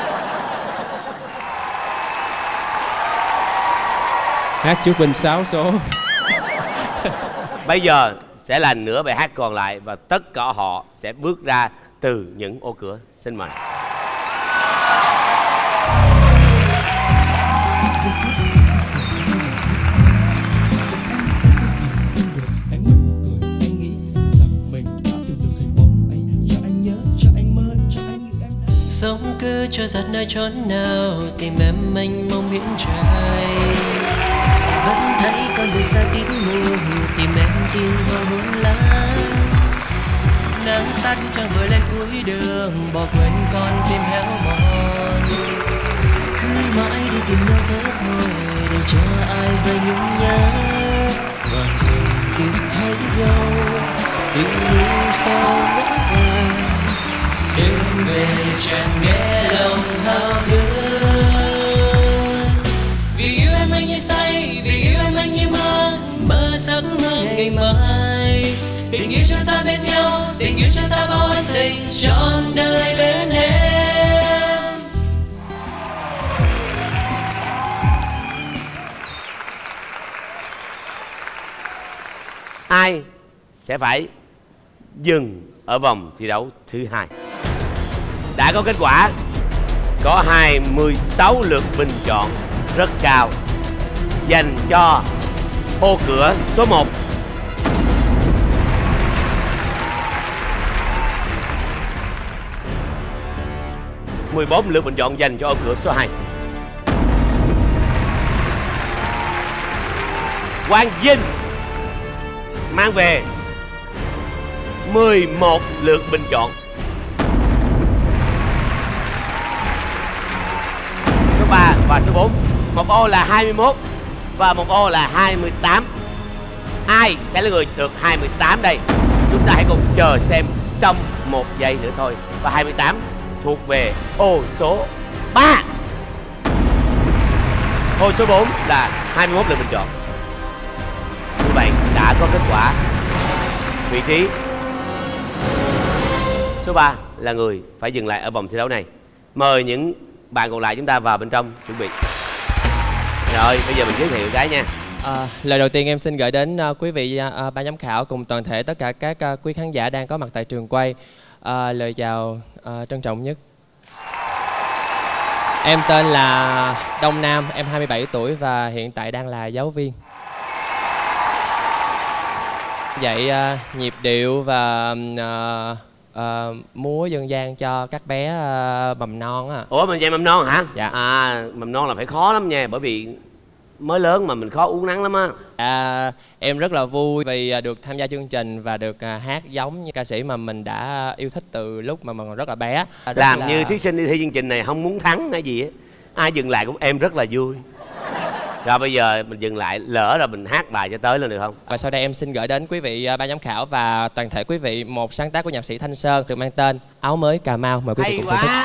Hát trước Vinh sáu số. Bây giờ sẽ là nửa bài hát còn lại và tất cả họ sẽ bước ra từ những ô cửa. Xin mời. Sống cứ trôi giặt nơi chốn nào tìm em mênh mông biển trời. Vẫn thấy con đường xa tím mù tìm em tin vào hương lá. Nắng tắt chẳng vội lên cuối đường bỏ quên con tim héo mòn. Cứ mãi đi tìm nhau thế thôi để cho ai về nhung nhớ. Và rồi tìm thấy nhau tình yêu sau ngỡ ngàng. Đêm về tràn nghe lòng thao thức. Vì yêu em anh như say, vì yêu em anh như mơ, mơ giấc mơ ngày mai. Tình yêu cho ta bên nhau, tình yêu cho ta bao ân tình trọn đời bên em. Ai sẽ phải dừng ở vòng thi đấu thứ hai? Đã có kết quả, có hai mươi sáu lượt bình chọn rất cao dành cho ô cửa số một. mười bốn lượt bình chọn dành cho ô cửa số hai. Quang Vinh mang về mười một lượt bình chọn. Số ba và số bốn. Một ô là hai mươi mốt và một ô là hai mươi tám. Ai sẽ là người được hai mươi tám đây? Chúng ta hãy cùng chờ xem trong một giây nữa thôi. Và hai mươi tám thuộc về ô số ba. Ô số bốn là hai mươi mốt lượt bình chọn. Như vậy đã có kết quả. Vị trí số ba là người phải dừng lại ở vòng thi đấu này. Mời những bạn còn lại chúng ta vào bên trong chuẩn bị. Rồi bây giờ mình giới thiệu cái nha. À, lời đầu tiên em xin gửi đến uh, quý vị uh, ban giám khảo cùng toàn thể tất cả các uh, quý khán giả đang có mặt tại trường quay. Uh, lời chào uh, trân trọng nhất. Em tên là Đông Nam, em hai mươi bảy tuổi và hiện tại đang là giáo viên. Dạy uh, nhịp điệu và uh, uh, múa dân gian cho các bé uh, mầm non á. Ủa mình dạy mầm non hả? Dạ. À mầm non là phải khó lắm nha, bởi vì mới lớn mà mình khó uống nắng lắm á. À, em rất là vui vì được tham gia chương trình và được uh, hát giống như ca sĩ mà mình đã yêu thích từ lúc mà mình còn rất là bé. Rất Làm là... như thí sinh đi thi chương trình này không muốn thắng hay gì á, ai dừng lại cũng em rất là vui. Rồi bây giờ mình dừng lại, lỡ rồi mình hát bài cho tới lên được không? Và sau đây em xin gửi đến quý vị ban giám khảo và toàn thể quý vị một sáng tác của nhạc sĩ Thanh Sơn được mang tên Áo Mới Cà Mau. Mời quý vị cùng thưởng thức.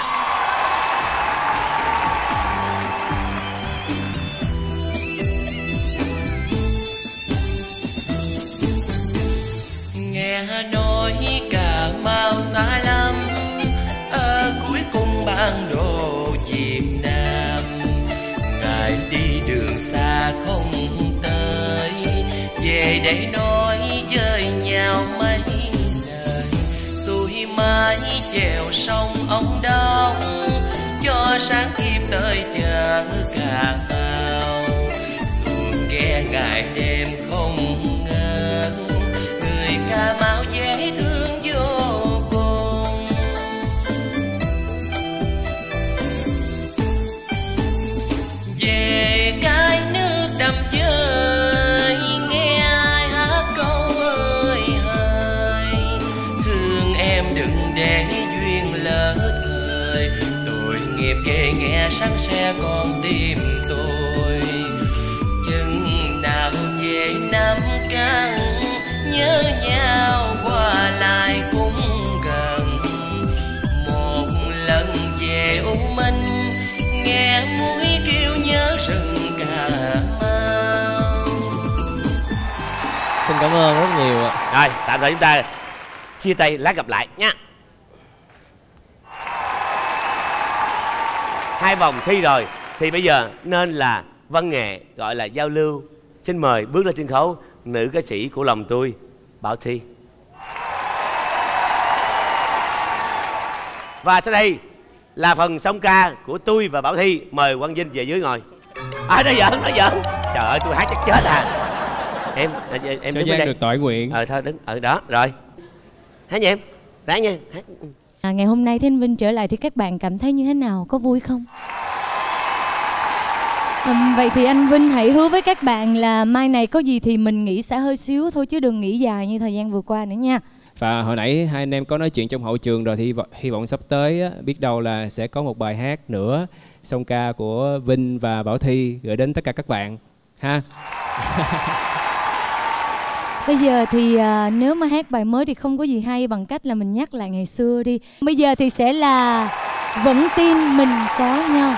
nghe nói Cà Mau xa lắm, ở cuối cùng bản đồ Việt Nam. Ngài đi đường xa không tới, về để nói với nhau mấy lời. Xuôi mái chèo sông ông Đông, cho sáng kịp tới chợ Cà Mau. Xuồng ghe ngày đêm không ngớt, người Cà Mau dễ thương vô cùng. Về cái nước đầm dơi, nghe ai hát câu ơi hời. Thương em đừng để duyên lỡ thời, tội nghiệp ghê nghe sáng xe con tim tôi. Chừng nào về Nam Căng, nhớ nhau qua lại cũng gần. Một lần về U Minh, nghe muối kêu nhớ rừng Cà Mau. Xin cảm ơn rất nhiều ạ. Rồi, tạm thời chúng ta chia tay, lát gặp lại nha. Hai vòng thi rồi thì bây giờ nên là văn nghệ, gọi là giao lưu. Xin mời bước lên sân khấu nữ ca sĩ của lòng tôi, Bảo Thy. Và sau đây là phần song ca của tôi và Bảo Thy. Mời Quang Vinh về dưới ngồi. À, nó giỡn, nó giỡn. Trời ơi, tôi hát chắc chết à. Em, em Cho đứng Giang đây được tọa nguyện. Ờ, thôi đứng, ở đó, rồi. Hát nha em, ráng nha. Hát. À, ngày hôm nay Thanh Vinh trở lại thì các bạn cảm thấy như thế nào? Có vui không? À, vậy thì anh Vinh hãy hứa với các bạn là mai này có gì thì mình nghỉ sẽ hơi xíu thôi, chứ đừng nghỉ dài như thời gian vừa qua nữa nha. Và hồi nãy hai anh em có nói chuyện trong hậu trường rồi, thì hy vọng sắp tới á, biết đâu là sẽ có một bài hát nữa song ca của Vinh và Bảo Thy gửi đến tất cả các bạn ha. Bây giờ thì à, nếu mà hát bài mới thì không có gì hay bằng cách là mình nhắc lại ngày xưa đi. Bây giờ thì sẽ là Vẫn Tin Mình Có Nhau.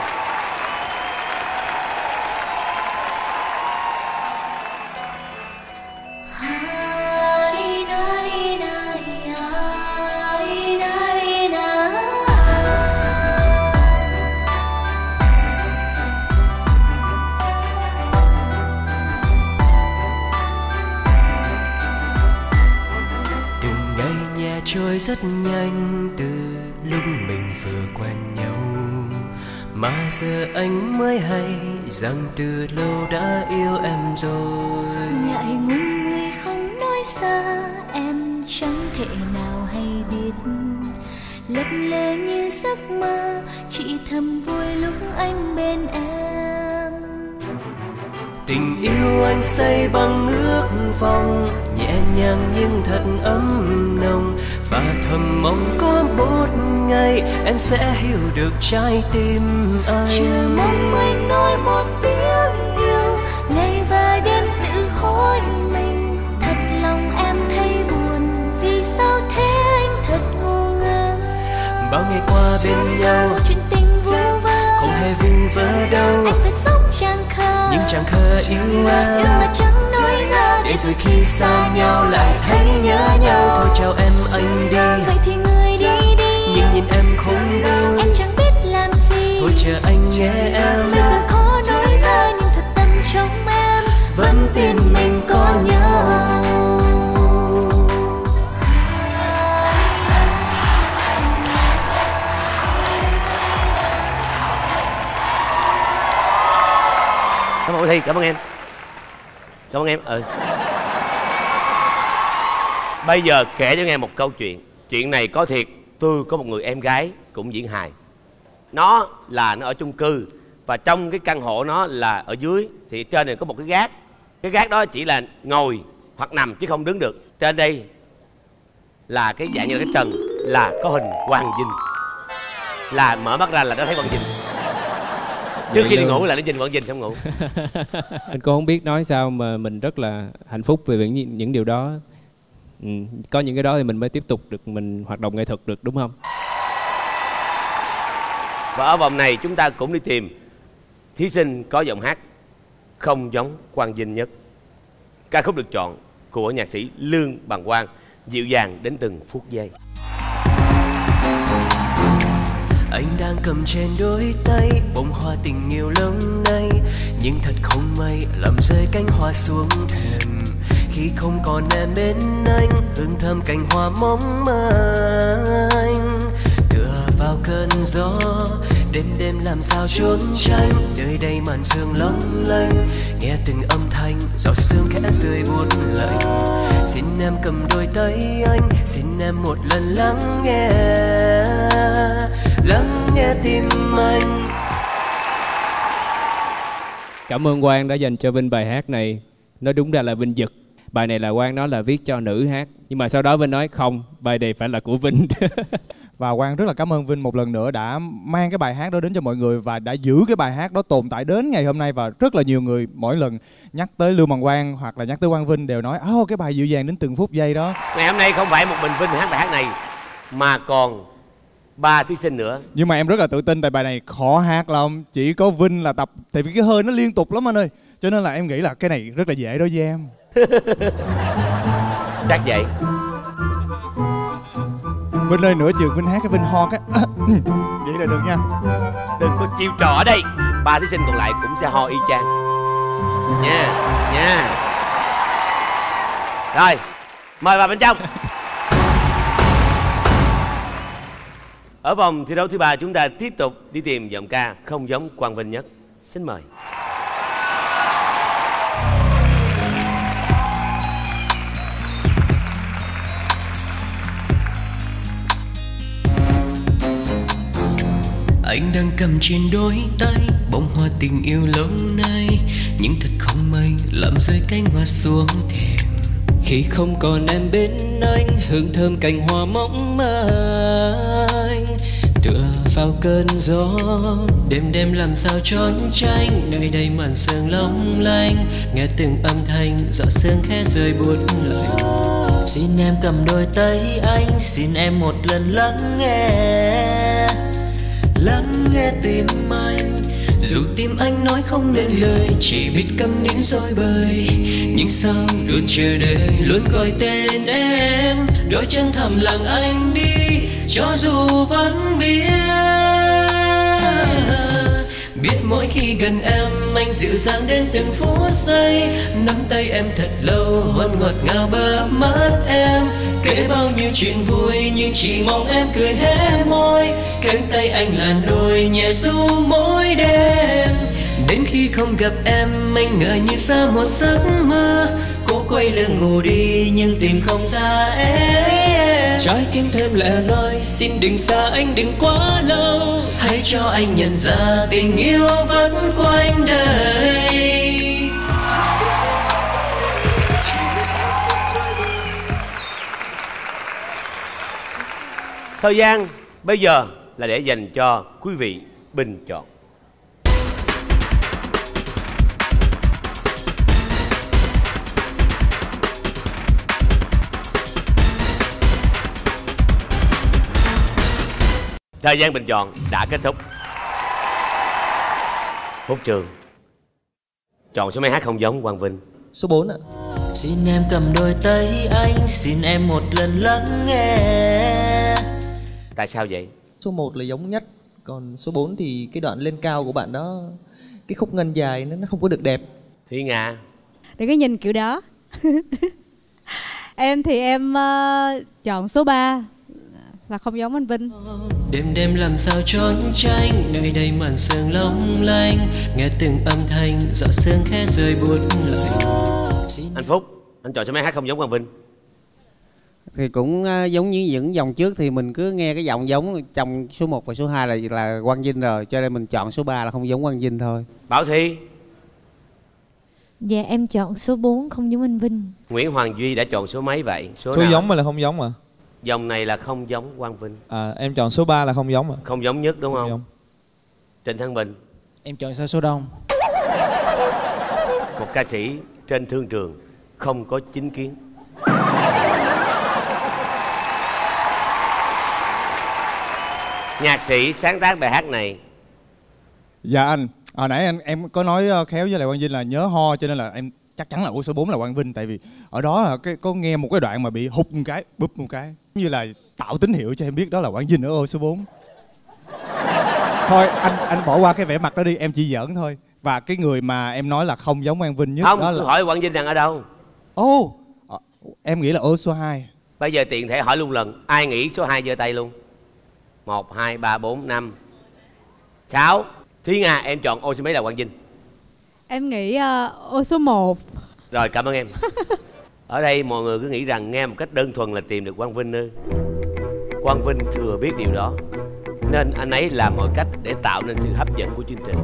Trôi rất nhanh từ lúc mình vừa quen nhau, mà giờ anh mới hay rằng từ lâu đã yêu em rồi. Ngại ngùng người không nói xa, em chẳng thể nào hay biết. Lấp lơ như giấc mơ, chỉ thầm vui lúc anh bên em. Tình yêu anh xây bằng ước vọng, nhẹ nhàng nhưng thật ấm nồng. Và thầm mong có một ngày em sẽ hiểu được trái tim anh. Chờ mong anh nói một tiếng yêu, ngày và đêm tự hỏi mình. Thật lòng em thấy buồn, vì sao thế anh thật ngu ngơ. Bao ngày qua bên nhau, một chuyện tình vô vơ, không hề vinh vơ đâu. Anh phải sống chẳng khờ, nhưng chẳng khờ yêu em. Thương mà chẳng nói ra, để rồi khi xa nhau lại thấy nhớ nhau. Thôi chào em anh đi, vậy thì người đi đi. Nhưng nhìn em không vui, em chẳng biết làm gì. thôi chờ anh nghe em. Bây giờ khó nói ra, nhưng thật tâm trong em vẫn tin mình có nhau. Cảm ơn Thi, cảm ơn em. Cảm ơn em. Ừ. Bây giờ kể cho nghe một câu chuyện. Chuyện này có thiệt. Tôi có một người em gái cũng diễn hài. Nó là nó ở chung cư, và trong cái căn hộ nó là ở dưới, thì trên này có một cái gác. Cái gác đó chỉ là ngồi hoặc nằm chứ không đứng được. Trên đây là cái dạng như là cái trần, là có hình Hoàng Vinh. Là mở mắt ra là nó thấy Hoàng Vinh. Trước khi đi ngủ là nó nhìn Quang Vinh xong ngủ. Anh cô không biết nói sao mà mình rất là hạnh phúc về những, những điều đó. Ừ, có những cái đó thì mình mới tiếp tục được mình hoạt động nghệ thuật được, đúng không? Và ở vòng này chúng ta cũng đi tìm thí sinh có giọng hát không giống Quang Vinh nhất. Ca khúc được chọn của nhạc sĩ Lương Bằng Quang. dịu dàng đến từng phút giây. Anh đang cầm trên đôi tay bông hoa tình yêu lâu nay, nhưng thật không may làm rơi cánh hoa xuống thềm. Khi không còn em bên anh, hương thơm cành hoa mong manh. Tựa vào cơn gió, đêm đêm làm sao trốn tránh. Nơi đây màn sương long lanh, nghe từng âm thanh giọt sương khẽ rơi buốt lạnh. Xin em cầm đôi tay anh, xin em một lần lắng nghe, lắng nghe tim anh. Cảm ơn Quang đã dành cho Vinh bài hát này. Nói đúng ra là Vinh giật. Bài này là Quang nói là viết cho nữ hát, nhưng mà sau đó Vinh nói không, bài này phải là của Vinh. Và Quang rất là cảm ơn Vinh một lần nữa đã mang cái bài hát đó đến cho mọi người và đã giữ cái bài hát đó tồn tại đến ngày hôm nay. Và rất là nhiều người mỗi lần nhắc tới Lưu Bằng Quang hoặc là nhắc tới Quang Vinh đều nói ồ oh, cái bài dịu dàng đến từng phút giây đó. Ngày hôm nay không phải một mình Vinh hát bài hát này mà còn ba thí sinh nữa. Nhưng mà em rất là tự tin tại bài này khó hát lắm. Chỉ có Vinh là tập, tại vì cái hơi nó liên tục lắm anh ơi. Cho nên là em nghĩ là cái này rất là dễ đối với em. Chắc vậy. Vinh ơi, nửa chừng Vinh hát cái Vinh ho cái vậy là được nha. Đừng có chiêu trò ở đây. Ba thí sinh còn lại cũng sẽ ho y chang nha, nha. Rồi, mời vào bên trong. Ở vòng thi đấu thứ ba chúng ta tiếp tục đi tìm giọng ca không giống Quang Vinh nhất. Xin mời. Anh đang cầm trên đôi tay bông hoa tình yêu lâu nay, nhưng thật không may làm rơi cánh hoa xuống thềm. Khi không còn em bên anh, hương thơm cành hoa mong manh. Tựa vào cơn gió, đêm đêm làm sao trốn tránh. Nơi đây màn sương long lanh, nghe từng âm thanh giọt sương khẽ rơi buốt lạnh. Xin em cầm đôi tay anh, xin em một lần lắng nghe, lắng nghe tim anh. Dù tim anh nói không nên lời, chỉ biết câm nín dối bời, nhưng sao luôn chờ đợi, luôn gọi tên em. Đôi chân thầm lặng anh đi, cho dù vẫn biết biết mỗi khi gần em anh dịu dàng đến từng phút giây. Nắm tay em thật lâu, hôn ngọt ngào bờ mắt em. Kể bao nhiêu chuyện vui nhưng chỉ mong em cười hé môi. Cánh tay anh là đôi nhẹ ru mỗi đêm. Đến khi không gặp em anh ngỡ như xa một giấc mơ. Cố quay lưng ngủ đi nhưng tìm không ra em. Trái tim thêm lẻ loi, xin đừng xa anh đừng quá lâu. Hãy cho anh nhận ra tình yêu vẫn quanh đây. Thời gian bây giờ là để dành cho quý vị bình chọn. Thời gian bình chọn đã kết thúc. Phúc Trường chọn số mấy hát không giống Quang Vinh? Số bốn ạ. Xin em cầm đôi tay anh, xin em một lần lắng nghe. Tại sao vậy? Số một là giống nhất, còn số bốn thì cái đoạn lên cao của bạn đó, cái khúc ngân dài nó không có được đẹp. Thúy Nga. Đừng có nhìn kiểu đó. Em thì em uh, chọn số ba là không giống anh Vinh. Đêm đêm làm sao trốn tránh, nơi đây màn sương long lanh, nghe từng âm thanh giọt sương khẽ rơi buốt lạnh. Anh Phúc, anh chọn số mấy hát không giống Quang Vinh? Thì cũng uh, giống như những dòng trước thì mình cứ nghe cái giọng giống trong số một và số hai là là Quang Vinh rồi, cho nên mình chọn số ba là không giống Quang Vinh thôi. Bảo Thi. Dạ em chọn số bốn không giống anh Vinh. Nguyễn Hoàng Duy đã chọn số mấy vậy? Số, số giống mà là không giống mà. Dòng này là không giống Quang Vinh. À, em chọn số ba là không giống mà. Không giống nhất đúng không? Không giống. Trịnh Thăng Bình. Em chọn sao số đông. Một ca sĩ trên thương trường không có chính kiến. Nhạc sĩ sáng tác bài hát này. Dạ anh, hồi nãy anh em có nói khéo với lại Quang Vinh là nhớ ho, cho nên là em chắc chắn là ô số bốn là Quang Vinh, tại vì ở đó là cái có nghe một cái đoạn mà bị hụt một cái, búp một cái, như là tạo tín hiệu cho em biết đó là Quang Vinh ở ô số bốn. Thôi anh anh bỏ qua cái vẻ mặt đó đi, em chỉ giỡn thôi. Và cái người mà em nói là không giống Quang Vinh nhất không, đó là... tôi hỏi Quang Vinh rằng ở đâu? Ồ, oh, em nghĩ là ô số hai. Bây giờ tiện thể hỏi luôn lần, ai nghĩ số hai giơ tay luôn. Một, hai, ba, bốn, năm, sáu. Thúy Nga, em chọn ô số mấy là Quang Vinh? Em nghĩ uh, ô số một. Rồi, cảm ơn em. Ở đây mọi người cứ nghĩ rằng nghe một cách đơn thuần là tìm được Quang Vinh ư? Quang Vinh thừa biết điều đó, nên anh ấy làm mọi cách để tạo nên sự hấp dẫn của chương trình.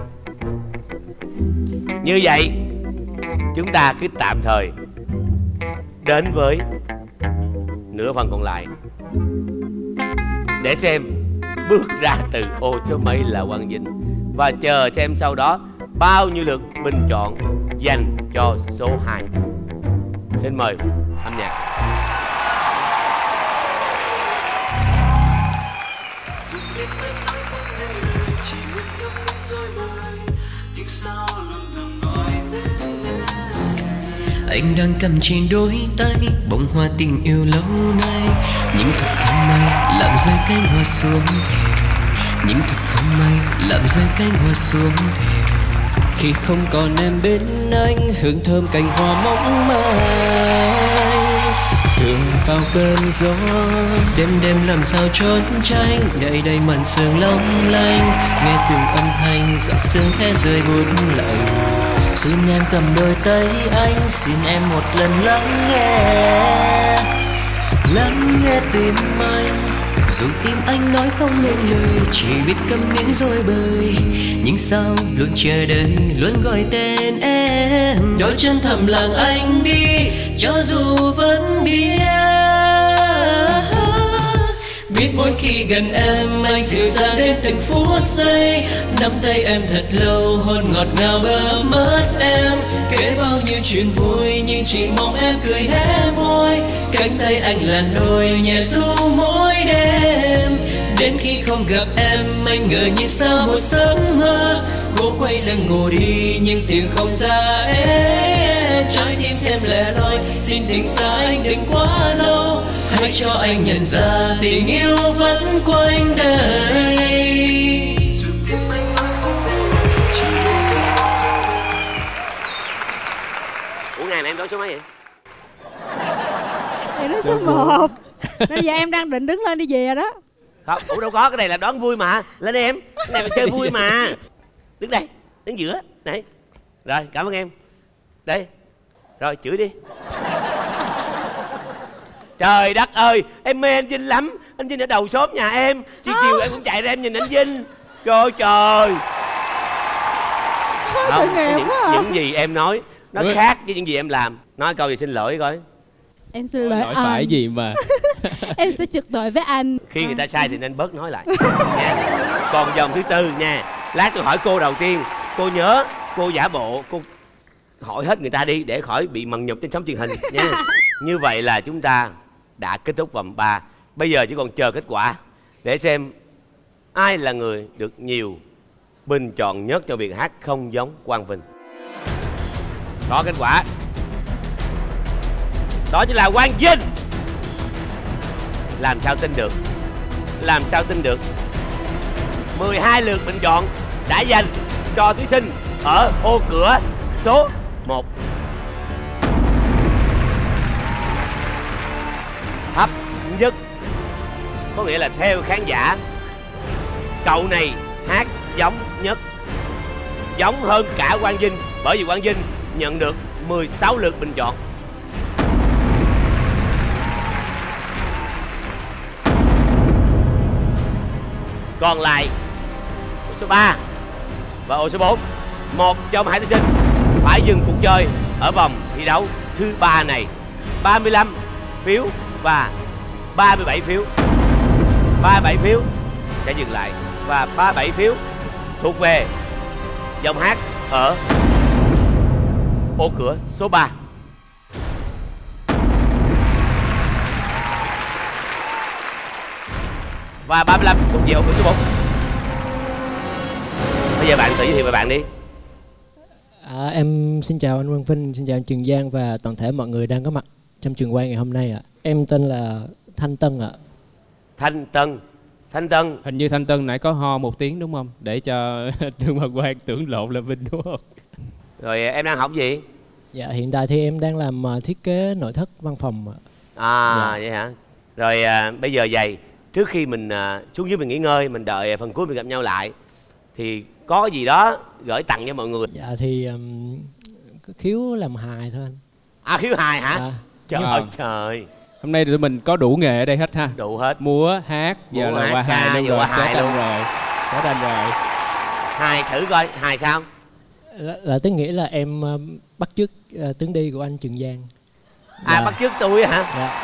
Như vậy, chúng ta cứ tạm thời đến với nửa phần còn lại để xem bước ra từ ô số mấy là Quang Vinh, và chờ xem sau đó bao nhiêu lượt bình chọn dành cho số hai. Xin mời âm nhạc. Anh đang cầm trên đôi tay bông hoa tình yêu lâu nay, những thuật không may làm rơi cánh hoa xuống, những thuật không may làm rơi cánh hoa xuống. Khi không còn em bên anh, hương thơm cành hoa mỏng manh, đường vào cơn gió đêm đêm làm sao trốn tránh, nơi đây màn sương long lanh, nghe từng âm thanh giọt sương khẽ rơi buốt lạnh. Xin em cầm đôi tay anh, xin em một lần lắng nghe, lắng nghe tim anh. Dù tim anh nói không nên lời, chỉ biết câm nín rồi bời, nhưng sao luôn chờ đợi, luôn gọi tên em. Cho chân thầm lặng anh đi, cho dù vẫn biết biết mỗi khi gần em anh dịu dàng đến từng phút giây, nắm tay em thật lâu, hôn ngọt ngào bờ mất em, kể bao nhiêu chuyện vui nhưng chỉ mong em cười hé môi, cánh tay anh là nỗi nhẹ ru mỗi đêm. Đến khi không gặp em anh ngỡ như sao một giấc mơ, cố quay lưng ngủ đi nhưng tìm không ra em, trái tim thêm lẻ loi, xin đừng xa anh đừng quá lâu, hãy cho anh nhận ra tình yêu vẫn quanh đây. Ủa ngày này em nói số mấy vậy? Em nói số một. Bây giờ em đang định đứng lên đi về đó. Không, ủa đâu có, cái này là đón vui mà. Lên đi em, cái này là chơi vui mà. Đứng đây, đứng giữa. Này. Rồi, cảm ơn em. Đây. Rồi, chửi đi. Trời đất ơi, em mê anh Vinh lắm. Anh Vinh ở đầu xóm nhà em. Chiều à. chiều em cũng chạy ra em nhìn anh Vinh. Trời ơi trời. Không, những, những gì em nói nó Ui. khác với những gì em làm. Nói câu gì xin lỗi coi. Em xin lỗi nói anh. phải gì mà. Em sẽ trực tội với anh. Khi người ta sai thì nên bớt nói lại nha. Còn vòng thứ tư nha. Lát tôi hỏi cô đầu tiên. Cô nhớ cô giả bộ, cô hỏi hết người ta đi để khỏi bị mần nhục trên sóng truyền hình nha. Như vậy là chúng ta đã kết thúc vòng ba. Bây giờ chỉ còn chờ kết quả để xem ai là người được nhiều bình chọn nhất cho việc hát không giống Quang Vinh. Có kết quả. Đó chính là Quang Vinh. Làm sao tin được? Làm sao tin được? mười hai lượt bình chọn đã dành cho thí sinh ở ô cửa số một. Thấp nhất, có nghĩa là theo khán giả, cậu này hát giống nhất, giống hơn cả Quang Vinh, bởi vì Quang Vinh nhận được mười sáu lượt bình chọn. Còn lại ô số ba và ô số bốn, một trong hai thí sinh phải dừng cuộc chơi ở vòng thi đấu thứ ba này. Ba mươi lăm phiếu và ba mươi bảy phiếu. Ba mươi bảy phiếu sẽ dừng lại và ba mươi bảy phiếu thuộc về giọng hát ở ô cửa số ba. Và ba mươi lăm thuộc về ô cửa số bốn. Bây giờ bạn tự giới thiệu về bạn đi. À, em xin chào anh Quang Vinh, xin chào anh Trường Giang và toàn thể mọi người đang có mặt trong trường quay ngày hôm nay ạ. Em tên là Thanh Tân ạ. Thanh Tân. Thanh Tân. Hình như Thanh Tân nãy có ho một tiếng đúng không? Để cho Trương Văn Quang tưởng lộn là Vinh đúng không? Rồi em đang học gì? Dạ hiện tại thì em đang làm uh, thiết kế nội thất văn phòng ạ. À dạ. Vậy hả? Rồi à, bây giờ vậy, trước khi mình à, xuống dưới mình nghỉ ngơi, mình đợi phần cuối mình gặp nhau lại, thì có gì đó gửi tặng cho mọi người. Dạ thì um, khiếu làm hài thôi anh. À khiếu hài hả? Dạ. Trời Dạ. trời. Hôm nay tụi mình có đủ nghề ở đây hết ha. Đủ hết. Múa, hát, giờ Múa, là hát, qua hài ca, luôn giờ rồi, qua chết hài anh luôn. rồi. Chết anh rồi. Hài thử coi, hài sao? Là, là tức nghĩa là em uh, bắt chước uh, tướng đi của anh Trường Giang. À Dạ. bắt chước tôi hả? Dạ.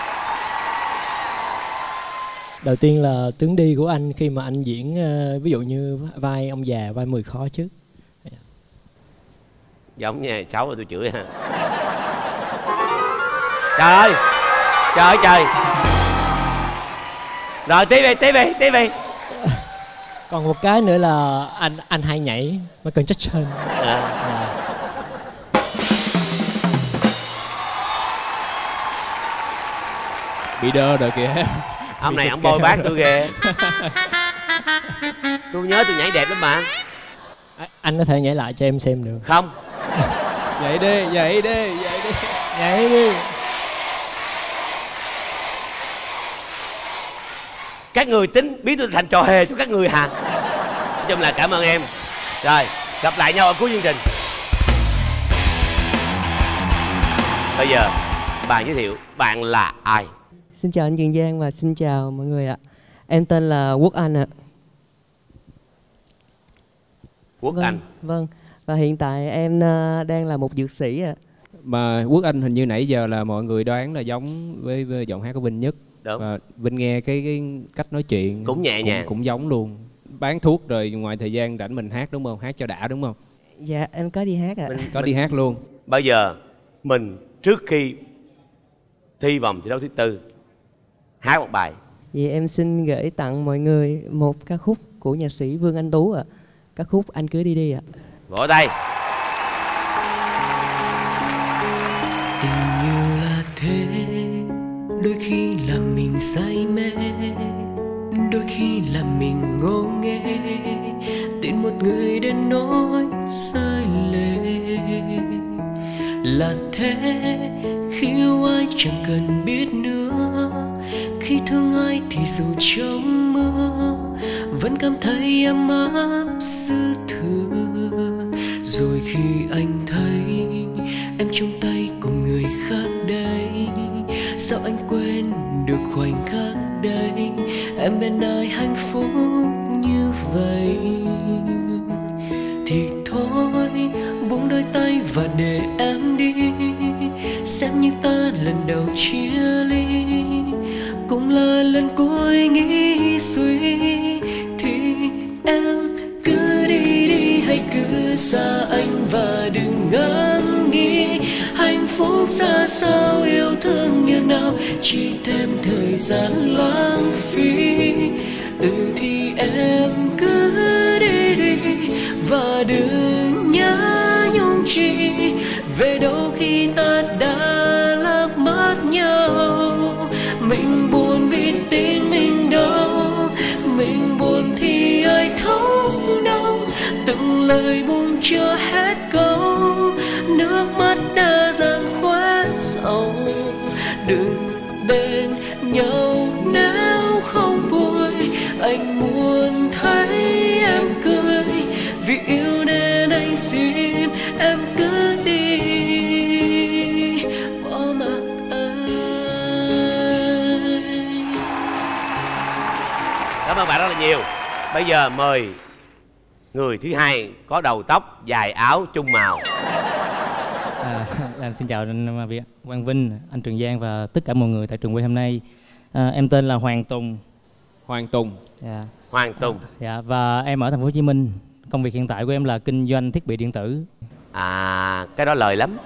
Đầu tiên là tướng đi của anh khi mà anh diễn uh, ví dụ như vai ông già, vai mười khó trước. Giống như cháu rồi tôi chửi ha. Trời ơi. Trời ơi trời. Rồi tiếp đi, tiếp đi, tiếp đi. Còn một cái nữa là anh anh hay nhảy Michael Jackson. À. Dạ. Bị đơ rồi kìa. Ông này ông bôi bác tôi ghê. Tôi nhớ tôi nhảy đẹp lắm mà. À, anh có thể nhảy lại cho em xem được không? Vậy đi, vậy đi, vậy đi. Nhảy đi. Các người tính biến tôi thành trò hề cho các người hả? Nói chung là cảm ơn em. Rồi, gặp lại nhau ở cuối chương trình. Bây giờ, bạn giới thiệu bạn là ai? Xin chào anh Trường Giang và xin chào mọi người ạ. Em tên là Quốc Anh ạ. Quốc vâng, Anh. Vâng, và hiện tại em uh, đang là một dược sĩ ạ. Mà Quốc Anh hình như nãy giờ là mọi người đoán là giống với, với giọng hát của Vinh nhất. Đúng. Và Vinh nghe cái, cái cách nói chuyện cũng nhẹ nhàng, cũng, cũng giống luôn. Bán thuốc rồi ngoài thời gian rảnh mình hát đúng không? Hát cho đã đúng không? Dạ em có đi hát ạ. Mình, có mình, đi hát luôn. Bây giờ mình trước khi thi vòng thi đấu thứ tư hát một bài. Vậy em xin gửi tặng mọi người một ca khúc của nhạc sĩ Vương Anh Tú ạ. Ca khúc Anh Cứ Đi Đi ạ. Vỗ tay. Tình yêu là thế, đôi khi làm mình say mê, đôi khi làm mình ngô nghê, tìm một người đến nỗi rơi lệ. Là thế, khi yêu ai chẳng cần biết nữa, khi thương ai thì dù trong mưa vẫn cảm thấy ấm áp dư thừa. Rồi khi anh thấy em trong tay cùng người khác đây, sao anh quên được khoảnh khắc đây, em bên ai hạnh phúc như vậy. Thì thôi buông đôi tay và để em đi, xem như ta lần đầu chia ly, cũng là lần cuối nghĩ suy. Thì em cứ đi đi hay cứ xa anh và đừng ngẫm nghĩ hạnh phúc ra sao, yêu thương như nào chỉ thêm thời gian lãng phí. Ừ thì em cứ đi đi và đừng nhớ nhung chi, về đâu khi ta đã lạc mất nhau. Mình buồn vì tin mình đâu, mình buồn thì ai thấu đâu, từng lời buông chưa hết câu, nước mắt đã dần khóe sầu. Đừng bên nhau nếu không vui, anh muốn thấy em cười, vì yêu nên anh xin em cứ đi bỏ mặc anh. Cảm ơn bạn rất là nhiều. Bây giờ mời người thứ hai có đầu tóc dài áo chung màu. À, à, xin chào anh Quang Vinh, anh Trường Giang và tất cả mọi người tại trường quay hôm nay. À, em tên là Hoàng Tùng. Hoàng Tùng. Dạ. Hoàng Tùng. À, dạ, và em ở thành phố Hồ Chí Minh. Công việc hiện tại của em là kinh doanh thiết bị điện tử. À, cái đó lời lắm.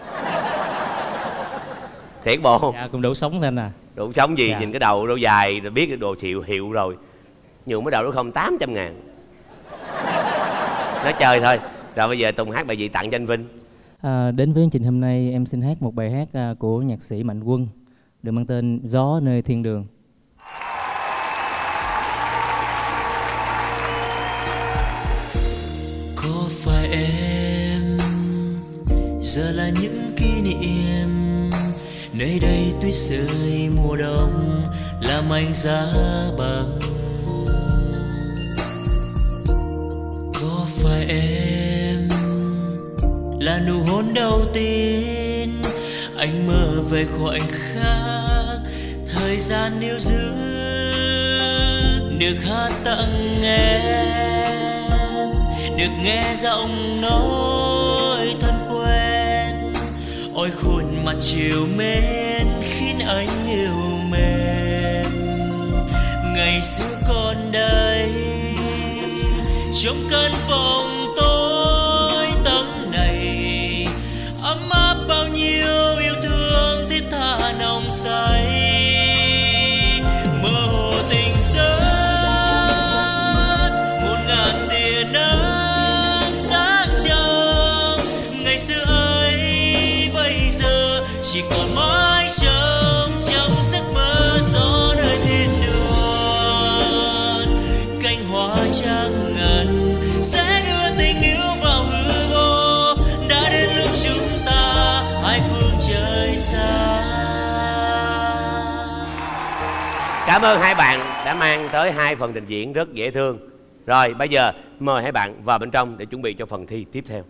Thiệt bộ. Dạ, cũng đủ sống thôi anh à. Đủ sống gì, dạ. Nhìn cái đầu đâu dài rồi biết cái đồ hiệu hiệu rồi. Nhường mới đầu đó không tám trăm ngàn. Nói chơi thôi. Rồi bây giờ Tùng hát bài gì tặng cho anh Vinh? À, đến với chương trình hôm nay em xin hát một bài hát à, của nhạc sĩ Mạnh Quân được mang tên Gió Nơi Thiên Đường. Có phải em giờ là những kỷ niệm nơi đây tuyết rơi mùa đông làm anh giá băng? Có phải em là nụ hôn đầu tiên anh mơ về khoảnh khắc thời gian níu giữ được hát tặng em, được nghe giọng nói thân quen, ôi khuôn mặt chiều mến khiến anh yêu mến. Ngày xưa còn đây trong căn phòng tối tăm này, ấm áp bao nhiêu yêu thương thiết tha nồng say, mơ hồ tình sớm một ngàn tia nắng sáng trong. Ngày xưa ấy bây giờ chỉ còn mãi trong trong giấc mơ gió nơi thiên đường. Cánh hoa trắng ngần sẽ đưa tình yêu vào hư vô, đã đến lúc chúng ta hai phương trời xa. Cảm ơn hai bạn đã mang tới hai phần trình diễn rất dễ thương. Rồi bây giờ mời hai bạn vào bên trong để chuẩn bị cho phần thi tiếp theo.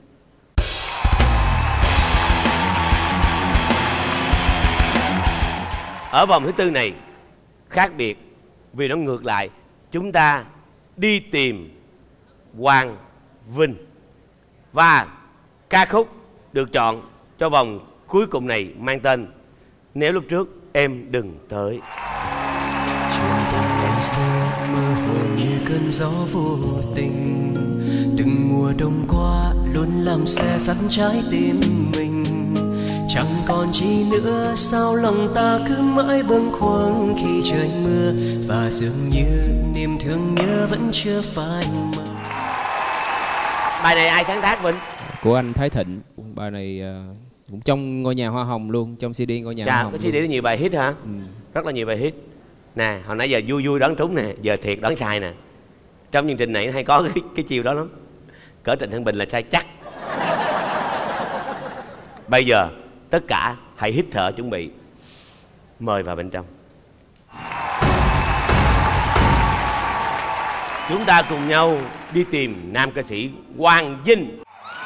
Ở vòng thứ tư này khác biệt vì nó ngược lại. Chúng ta đi tìm Quang Vinh và ca khúc được chọn cho vòng cuối cùng này mang tên Nếu Lúc Trước Em Đừng Tới. Chuyện tình ngày xưa mơ hồ như cơn gió vô tình, từng mùa đông qua luôn làm xe sắt trái tim mình. Chẳng còn chi nữa sao lòng ta cứ mãi bâng khuâng khi trời mưa, và dường như niềm thương nhớ vẫn chưa phai mờ. Bài này ai sáng tác Vinh? Của anh Thái Thịnh. Bài này uh, cũng trong Ngôi Nhà Hoa Hồng luôn, trong xê đê Ngôi Nhà Chà, Hoa Hồng. cái xê đê có nhiều bài hit hả? Ừ. Rất là nhiều bài hit. Nè, hồi nãy giờ vui vui đoán trúng nè, giờ thiệt đoán sai nè. Trong chương trình này hay có cái, cái chiêu đó lắm. Cỡ Trịnh Thăng Bình là sai chắc. Bây giờ tất cả hãy hít thở chuẩn bị. Mời vào bên trong. Chúng ta cùng nhau đi tìm nam ca sĩ Quang Vinh.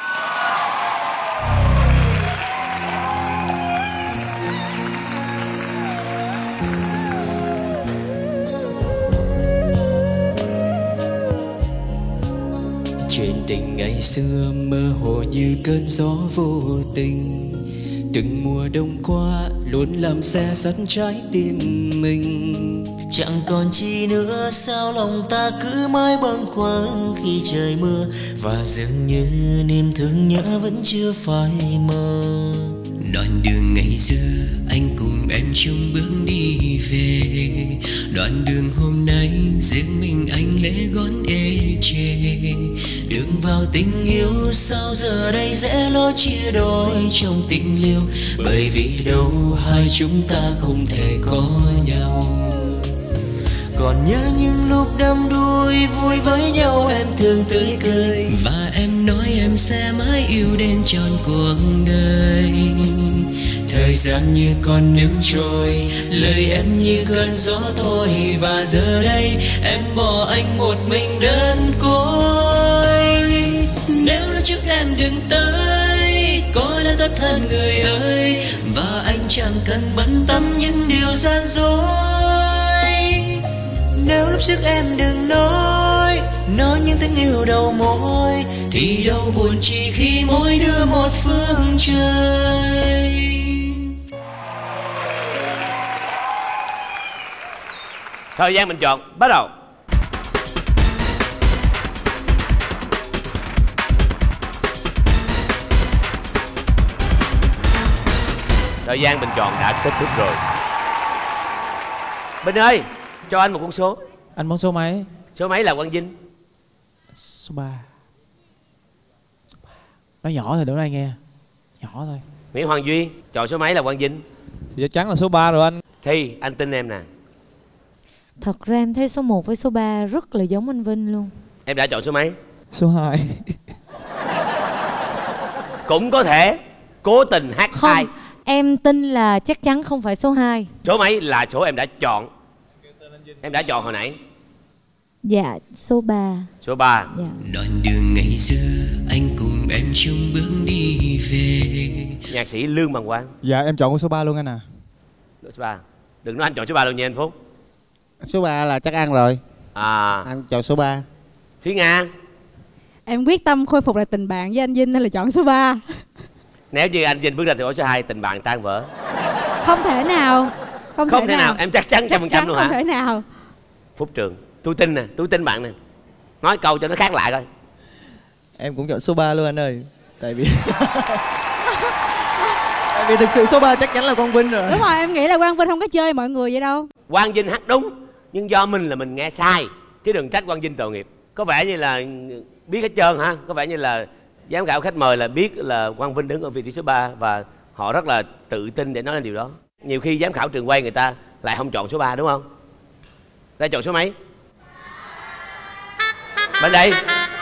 Chuyện tình ngày xưa mơ hồ như cơn gió vô tình, từng mùa đông qua luôn làm xe sắt trái tim mình. Chẳng còn chi nữa sao lòng ta cứ mãi bâng khuâng khi trời mưa, và dường như niềm thương nhớ vẫn chưa phai mờ. Đoạn đường ngày xưa anh cùng em chung bước đi về, đoạn đường hôm nay riêng mình anh lẽ gót ê chề. Đường vào tình yêu sao giờ đây dễ lối chia đôi trong tình liêu, bởi vì đâu hai chúng ta không thể có nhau. Còn nhớ những lúc đắm đuối vui với nhau em thường tươi cười, và em nói em sẽ mãi yêu đến trọn cuộc đời. Thời gian như con nước trôi, lời em như cơn gió thôi, và giờ đây em bỏ anh một mình đơn côi. Nếu lúc trước em đừng tới, có lẽ tốt hơn người ơi, và anh chẳng cần bận tâm những điều gian dối. Nếu lúc trước em đừng nói, nói những tiếng yêu đầu môi, thì đâu buồn chỉ khi mỗi đứa một phương trời. Thời gian mình chọn bắt đầu. Thời gian bình chọn đã kết thúc rồi. Bình ơi, cho anh một con số. Anh muốn số mấy? Số mấy là Quang Vinh? Số ba. Nói nhỏ thôi đỡ ai nghe. Nhỏ thôi. Nguyễn Hoàng Duy chọn số mấy là Quang Vinh? Thì chắc chắn là số ba rồi anh. Thi, anh tin em nè. Thật ra em thấy số một với số ba rất là giống anh Vinh luôn. Em đã chọn số mấy? Số hai. Cũng có thể cố tình hát Không, sai. em tin là chắc chắn không phải số hai. Số mấy là số em đã chọn? Em đã chọn hồi nãy. Dạ, số ba. Số ba. Dạ. Đoạn đường ngày xưa anh cùng em chung bước đi về. Nhạc sĩ Lương Bằng Quang. Dạ em chọn số ba luôn anh à. Số ba. Đừng nói anh chọn số ba luôn nha anh Phúc. Số ba là chắc ăn rồi. À. Anh chọn số ba. Thúy Nga. Em quyết tâm khôi phục lại tình bạn với anh Vinh nên là chọn số ba. Nếu như anh Vinh bước ra từ ổ số hai, tình bạn tan vỡ. Không thể nào. Không, Không thể, thể nào. Em chắc chắn trăm phần trăm luôn hả? Không thể nào. Phúc Trường, tôi tin nè, tôi tin bạn nè. Nói câu cho nó khác lại coi. Em cũng chọn số ba luôn anh ơi. Tại vì Tại vì thực sự số ba chắc chắn là Quang Vinh rồi. Đúng rồi, em nghĩ là Quang Vinh không có chơi mọi người vậy đâu. Quang Vinh hát đúng, nhưng do mình là mình nghe sai, chứ đừng trách Quang Vinh tội nghiệp. Có vẻ như là biết hết trơn ha. Có vẻ như là giám khảo khách mời là biết là Quang Vinh đứng ở vị trí số ba và họ rất là tự tin để nói lên điều đó. Nhiều khi giám khảo trường quay người ta lại không chọn số ba đúng không? Ra chọn số mấy? Bên đây.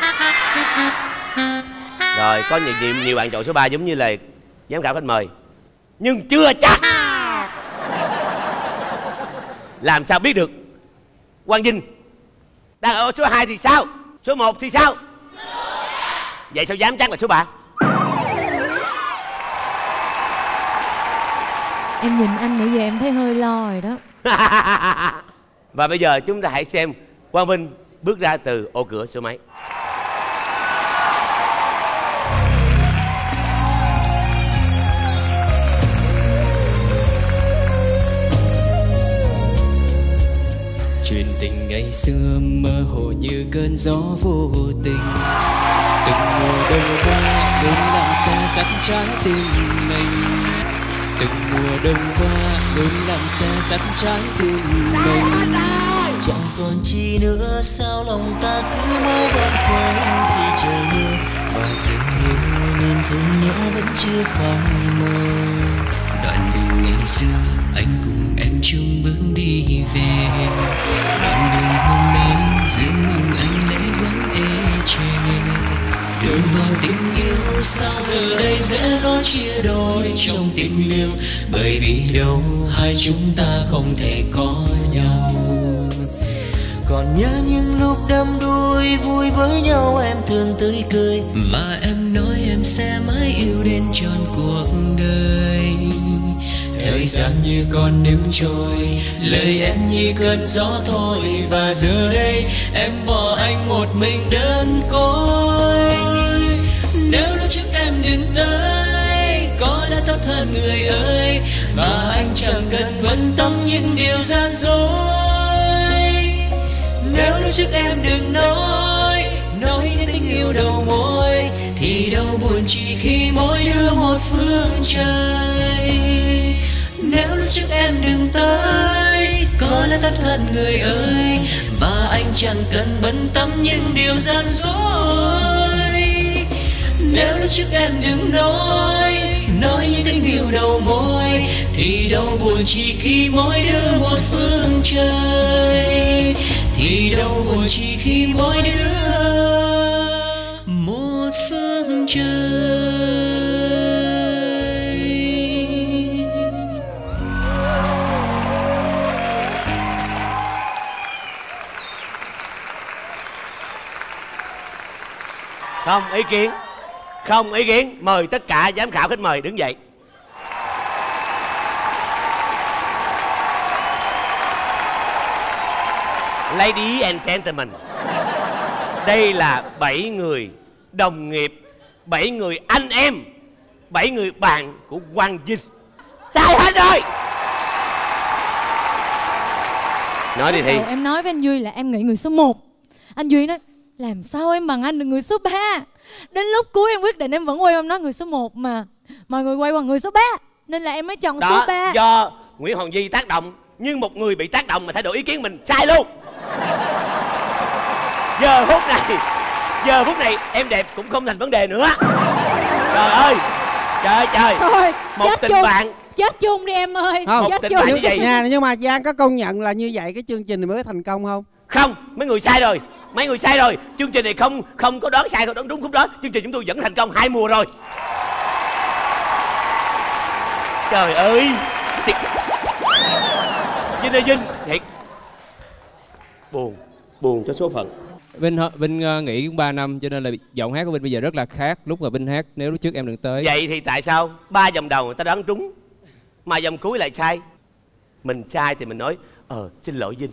Rồi có nhiều, nhiều, nhiều bạn chọn số ba giống như là giám khảo khách mời. Nhưng chưa chắc. Làm sao biết được? Quang Vinh đang ở số hai thì sao? Số một thì sao? Vậy sao dám chắc là số ba? Em nhìn anh nãy giờ em thấy hơi lo rồi đó. Và bây giờ chúng ta hãy xem Quang Vinh bước ra từ ô cửa số mấy. Chuyện tình ngày xưa mơ hồ như cơn gió vô tình. Từng mùa đông qua luôn làm xe sắt trái tim mình. Từng mùa đông qua luôn làm xe sắt trái tim mình. Chẳng còn chi nữa sao lòng ta cứ mãi băn khoăn khi trời mưa. Và dường như nên thương nhớ vẫn chưa phai mờ. Đoạn đường ngày xưa anh cùng em chung bước đi về. Đoạn đường hôm nay dường như anh lẽ vẫn ê chề. Đường vào tình yêu sao giờ đây dễ nói chia đôi trong tình yêu. Bởi vì đâu hai chúng ta không thể có nhau. Còn nhớ những lúc đắm đuối vui với nhau em thường tươi cười. Và em nói em sẽ mãi yêu đến trọn cuộc đời. Thời gian như con nước trôi, lời em như cơn gió thôi. Và giờ đây em bỏ anh một mình đơn côi. Nếu lúc trước em đừng tới, có đã tốt hơn người ơi. Và anh chẳng cần bận tâm những điều gian dối. Nếu lúc trước em đừng nói, nói những tình yêu đầu môi. Thì đâu buồn chỉ khi mỗi đứa một phương trời. Nếu lúc trước em đừng tới, có lẽ tốt hơn người ơi. Và anh chẳng cần bận tâm những điều gian dối. Nếu lúc trước em đừng nói, nói những tình yêu đầu môi. Thì đâu buồn chỉ khi mỗi đứa một phương trời. Thì đâu buồn chỉ khi mỗi đứa một phương trời. Không ý kiến. Không ý kiến. Mời tất cả giám khảo khách mời đứng dậy. Ladies and gentlemen, đây là bảy người đồng nghiệp, bảy người anh em, bảy người bạn của Quang Vinh. Sai hết rồi. Nói đi Thi. Em nói với anh Duy là em nghĩ người số một. Anh Duy nói làm sao em bằng anh được người số ba. Đến lúc cuối em quyết định em vẫn quay em nói người số một mà mọi người quay qua người số ba. Nên là em mới chọn đó, số ba. Do Nguyễn Hoàng Duy tác động. Nhưng một người bị tác động mà thay đổi ý kiến mình sai luôn. Giờ phút này Giờ phút này em đẹp cũng không thành vấn đề nữa. Trời ơi, Trời ơi trời. Thôi, Một chết tình chung. bạn. Chết chung đi em ơi. Không, chết tình chung. bạn như vậy. Nha, nhưng mà Giang có công nhận là như vậy cái chương trình này mới thành công không? Không, mấy người sai rồi. Mấy người sai rồi. Chương trình này không không có đoán sai, không đoán đúng không đó. Chương trình chúng tôi vẫn thành công hai mùa rồi. Trời ơi. Thiệt. Vinh ơi Vinh, thiệt. Buồn, buồn cho số phận. Vinh Vinh uh, nghỉ cũng ba năm cho nên là giọng hát của Vinh bây giờ rất là khác lúc mà Vinh hát nếu lúc trước em đừng tới. Vậy thì tại sao ba vòng đầu người ta đoán trúng mà vòng cuối lại sai? Mình sai thì mình nói ờ xin lỗi Vinh.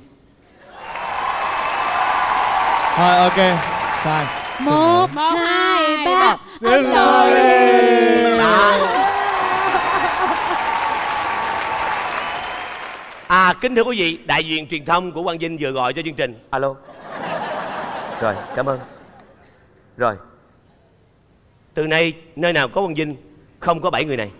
Thôi ok, sai. Một, hai, ba. Xin lỗi. À kính thưa quý vị, đại diện truyền thông của Quang Vinh vừa gọi cho chương trình. Alo. Rồi, cảm ơn. Rồi. Từ nay nơi nào có Quang Vinh không có bảy người này.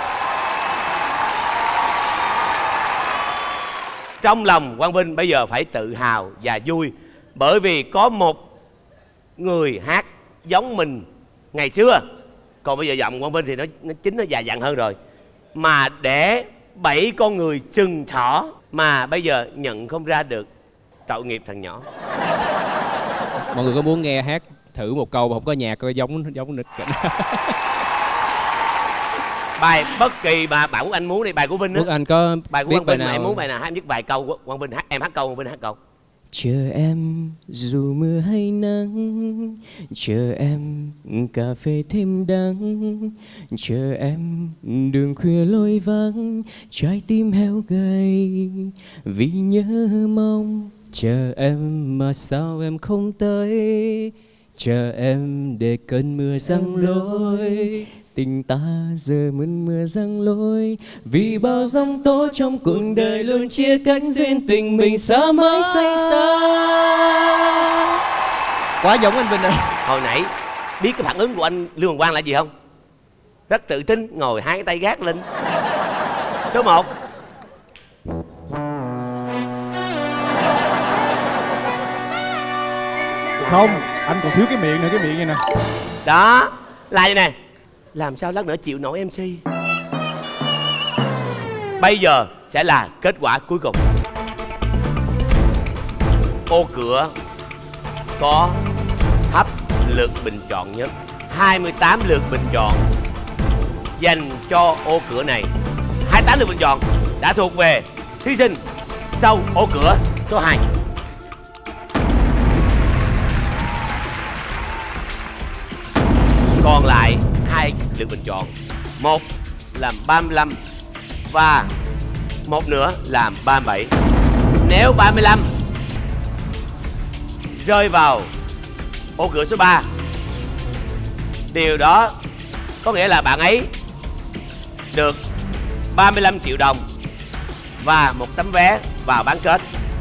Trong lòng Quang Vinh bây giờ phải tự hào và vui bởi vì có một người hát giống mình ngày xưa. Còn bây giờ giọng Quang Vinh thì nó, nó chính nó già dặn hơn rồi. Mà để bảy con người sừng thỏ mà bây giờ nhận không ra được, tội nghiệp thằng nhỏ. Mọi người có muốn nghe hát thử một câu mà không có nhạc coi giống giống nịch cảnh. Bài bất kỳ mà bạn Quốc Anh muốn đi, bài của Vinh á. Quốc Anh có bài của biết Quang bài Vinh mà nào? em muốn bài nào hát, em viết vài câu Quang Vinh hát, em hát câu Quang Vinh hát câu. Chờ em dù mưa hay nắng, chờ em cà phê thêm đắng, chờ em đường khuya lối vắng, trái tim heo gầy vì nhớ mong. Chờ em mà sao em không tới, chờ em để cơn mưa giăng lối, tình ta giờ mơn mưa giăng lối, vì bao giông tố trong cuộc đời luôn chia cách, duyên tình mình sao mới say xa. Quá giống anh Vinh rồi. Hồi nãy biết cái phản ứng của anh Lương Hoàng Quang là gì không? Rất tự tin, ngồi hai cái tay gác lên. Số một. Không, anh còn thiếu cái miệng nữa, cái miệng này nè. Đó, là vậy nè. Làm sao lát nữa chịu nổi em xê. Bây giờ sẽ là kết quả cuối cùng. Ô cửa có thấp lượt bình chọn nhất, hai mươi tám lượt bình chọn dành cho ô cửa này. Hai mươi tám lượt bình chọn đã thuộc về thí sinh sau ô cửa số hai. Còn lại hai lượt bình chọn, một làm ba mươi lăm và một nữa làm ba mươi bảy. Nếu ba mươi lăm rơi vào ô cửa số ba, điều đó có nghĩa là bạn ấy được ba mươi lăm triệu đồng và một tấm vé vào bán kết.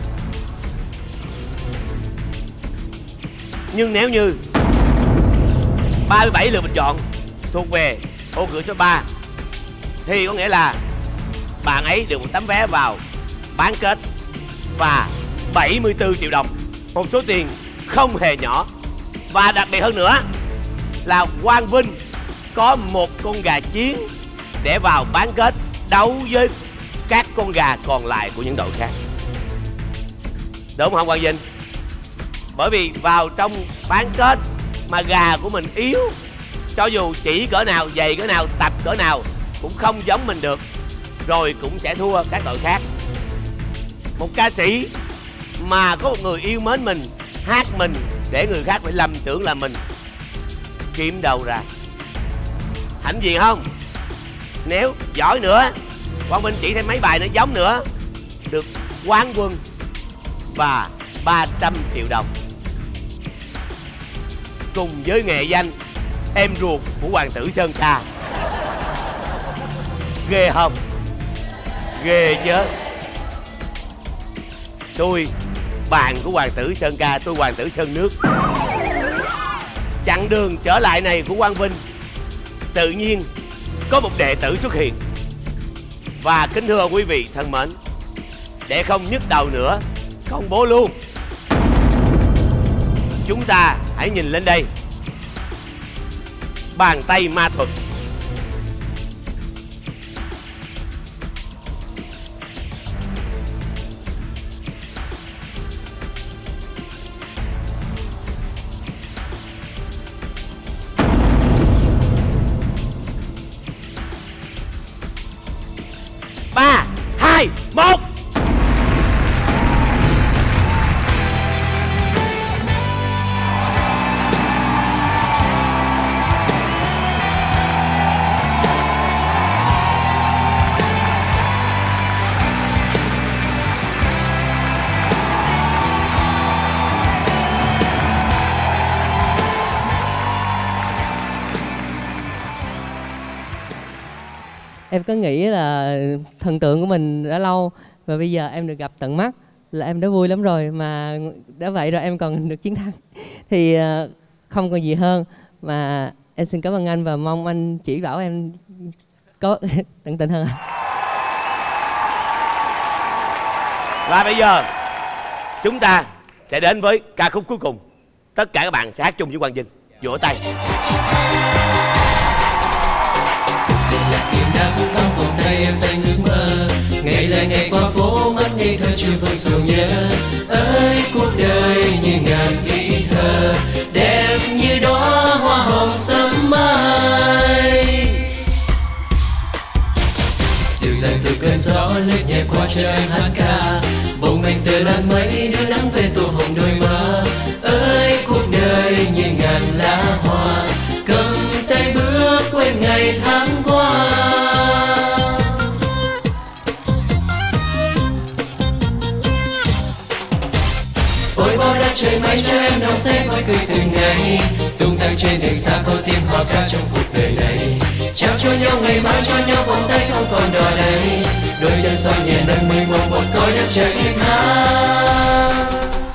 Nhưng nếu như ba mươi bảy lượt bình chọn thuộc về ô cửa số ba thì có nghĩa là bạn ấy được một tấm vé vào bán kết và bảy mươi tư triệu đồng, một số tiền không hề nhỏ. Và đặc biệt hơn nữa là Quang Vinh có một con gà chiến để vào bán kết đấu với các con gà còn lại của những đội khác. Đúng không Quang Vinh? Bởi vì vào trong bán kết mà gà của mình yếu, cho dù chỉ cỡ nào, dày cỡ nào, tập cỡ nào cũng không giống mình được, rồi cũng sẽ thua các đội khác. Một ca sĩ mà có một người yêu mến mình, hát mình để người khác phải lầm tưởng là mình, kiếm đâu ra. Hãnh diện không? Nếu giỏi nữa, Quang Vinh chỉ thêm mấy bài nữa giống nữa, được quán quân và ba trăm triệu đồng, cùng với nghệ danh em ruột của hoàng tử Sơn Ca. Ghê không? Ghê chứ. Tôi bạn của hoàng tử Sơn Ca, tôi hoàng tử Sơn Nước. Chặng đường trở lại này của Quang Vinh tự nhiên có một đệ tử xuất hiện. Và kính thưa quý vị thân mến, để không nhức đầu nữa, công bố luôn. Chúng ta hãy nhìn lên đây. Bàn tay ma thuật ba, hai, một. Em có nghĩ là thần tượng của mình đã lâu và bây giờ em được gặp tận mắt là em đã vui lắm rồi, mà đã vậy rồi em còn được chiến thắng thì không còn gì hơn. Mà em xin cảm ơn anh và mong anh chỉ bảo em có tận tình hơn. Và bây giờ chúng ta sẽ đến với ca khúc cuối cùng. Tất cả các bạn sẽ hát chung với Quang Vinh. Vỗ tay. Trong vòng tay em xanh ước mơ, ngày lại ngày qua phố mắt ngây thơ chưa vương sầu nhớ. Ơi cuộc đời như ngàn ý thơ, đẹp như đóa hoa hồng sớm mai. Dịu dàng từ cơn gió lướt nhẹ qua cho em hát ca, bồng mênh từ làn mây đưa nắng về tô hồng đôi mơ. Ơi cuộc đời như ngàn lá hoa, cầm tay bước quên ngày tháng qua. Ôi bao la trời mây cho em nồng say vui cười từng ngày, tung tăng trên đường xa có tim hò ca trong cuộc đời này. Trao cho nhau ngày mai, cho nhau vòng tay không còn đò đầy, đôi chân son nhẹ nâng mây mộng một cõi đất trời êm ái.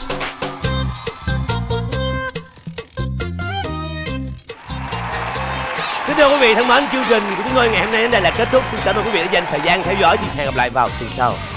Kính thưa quý vị thân mến, chương trình của chúng tôi ngày hôm nay đến đây là kết thúc. Xin cảm ơn quý vị đã dành thời gian theo dõi. Hẹn gặp lại vào tuần sau.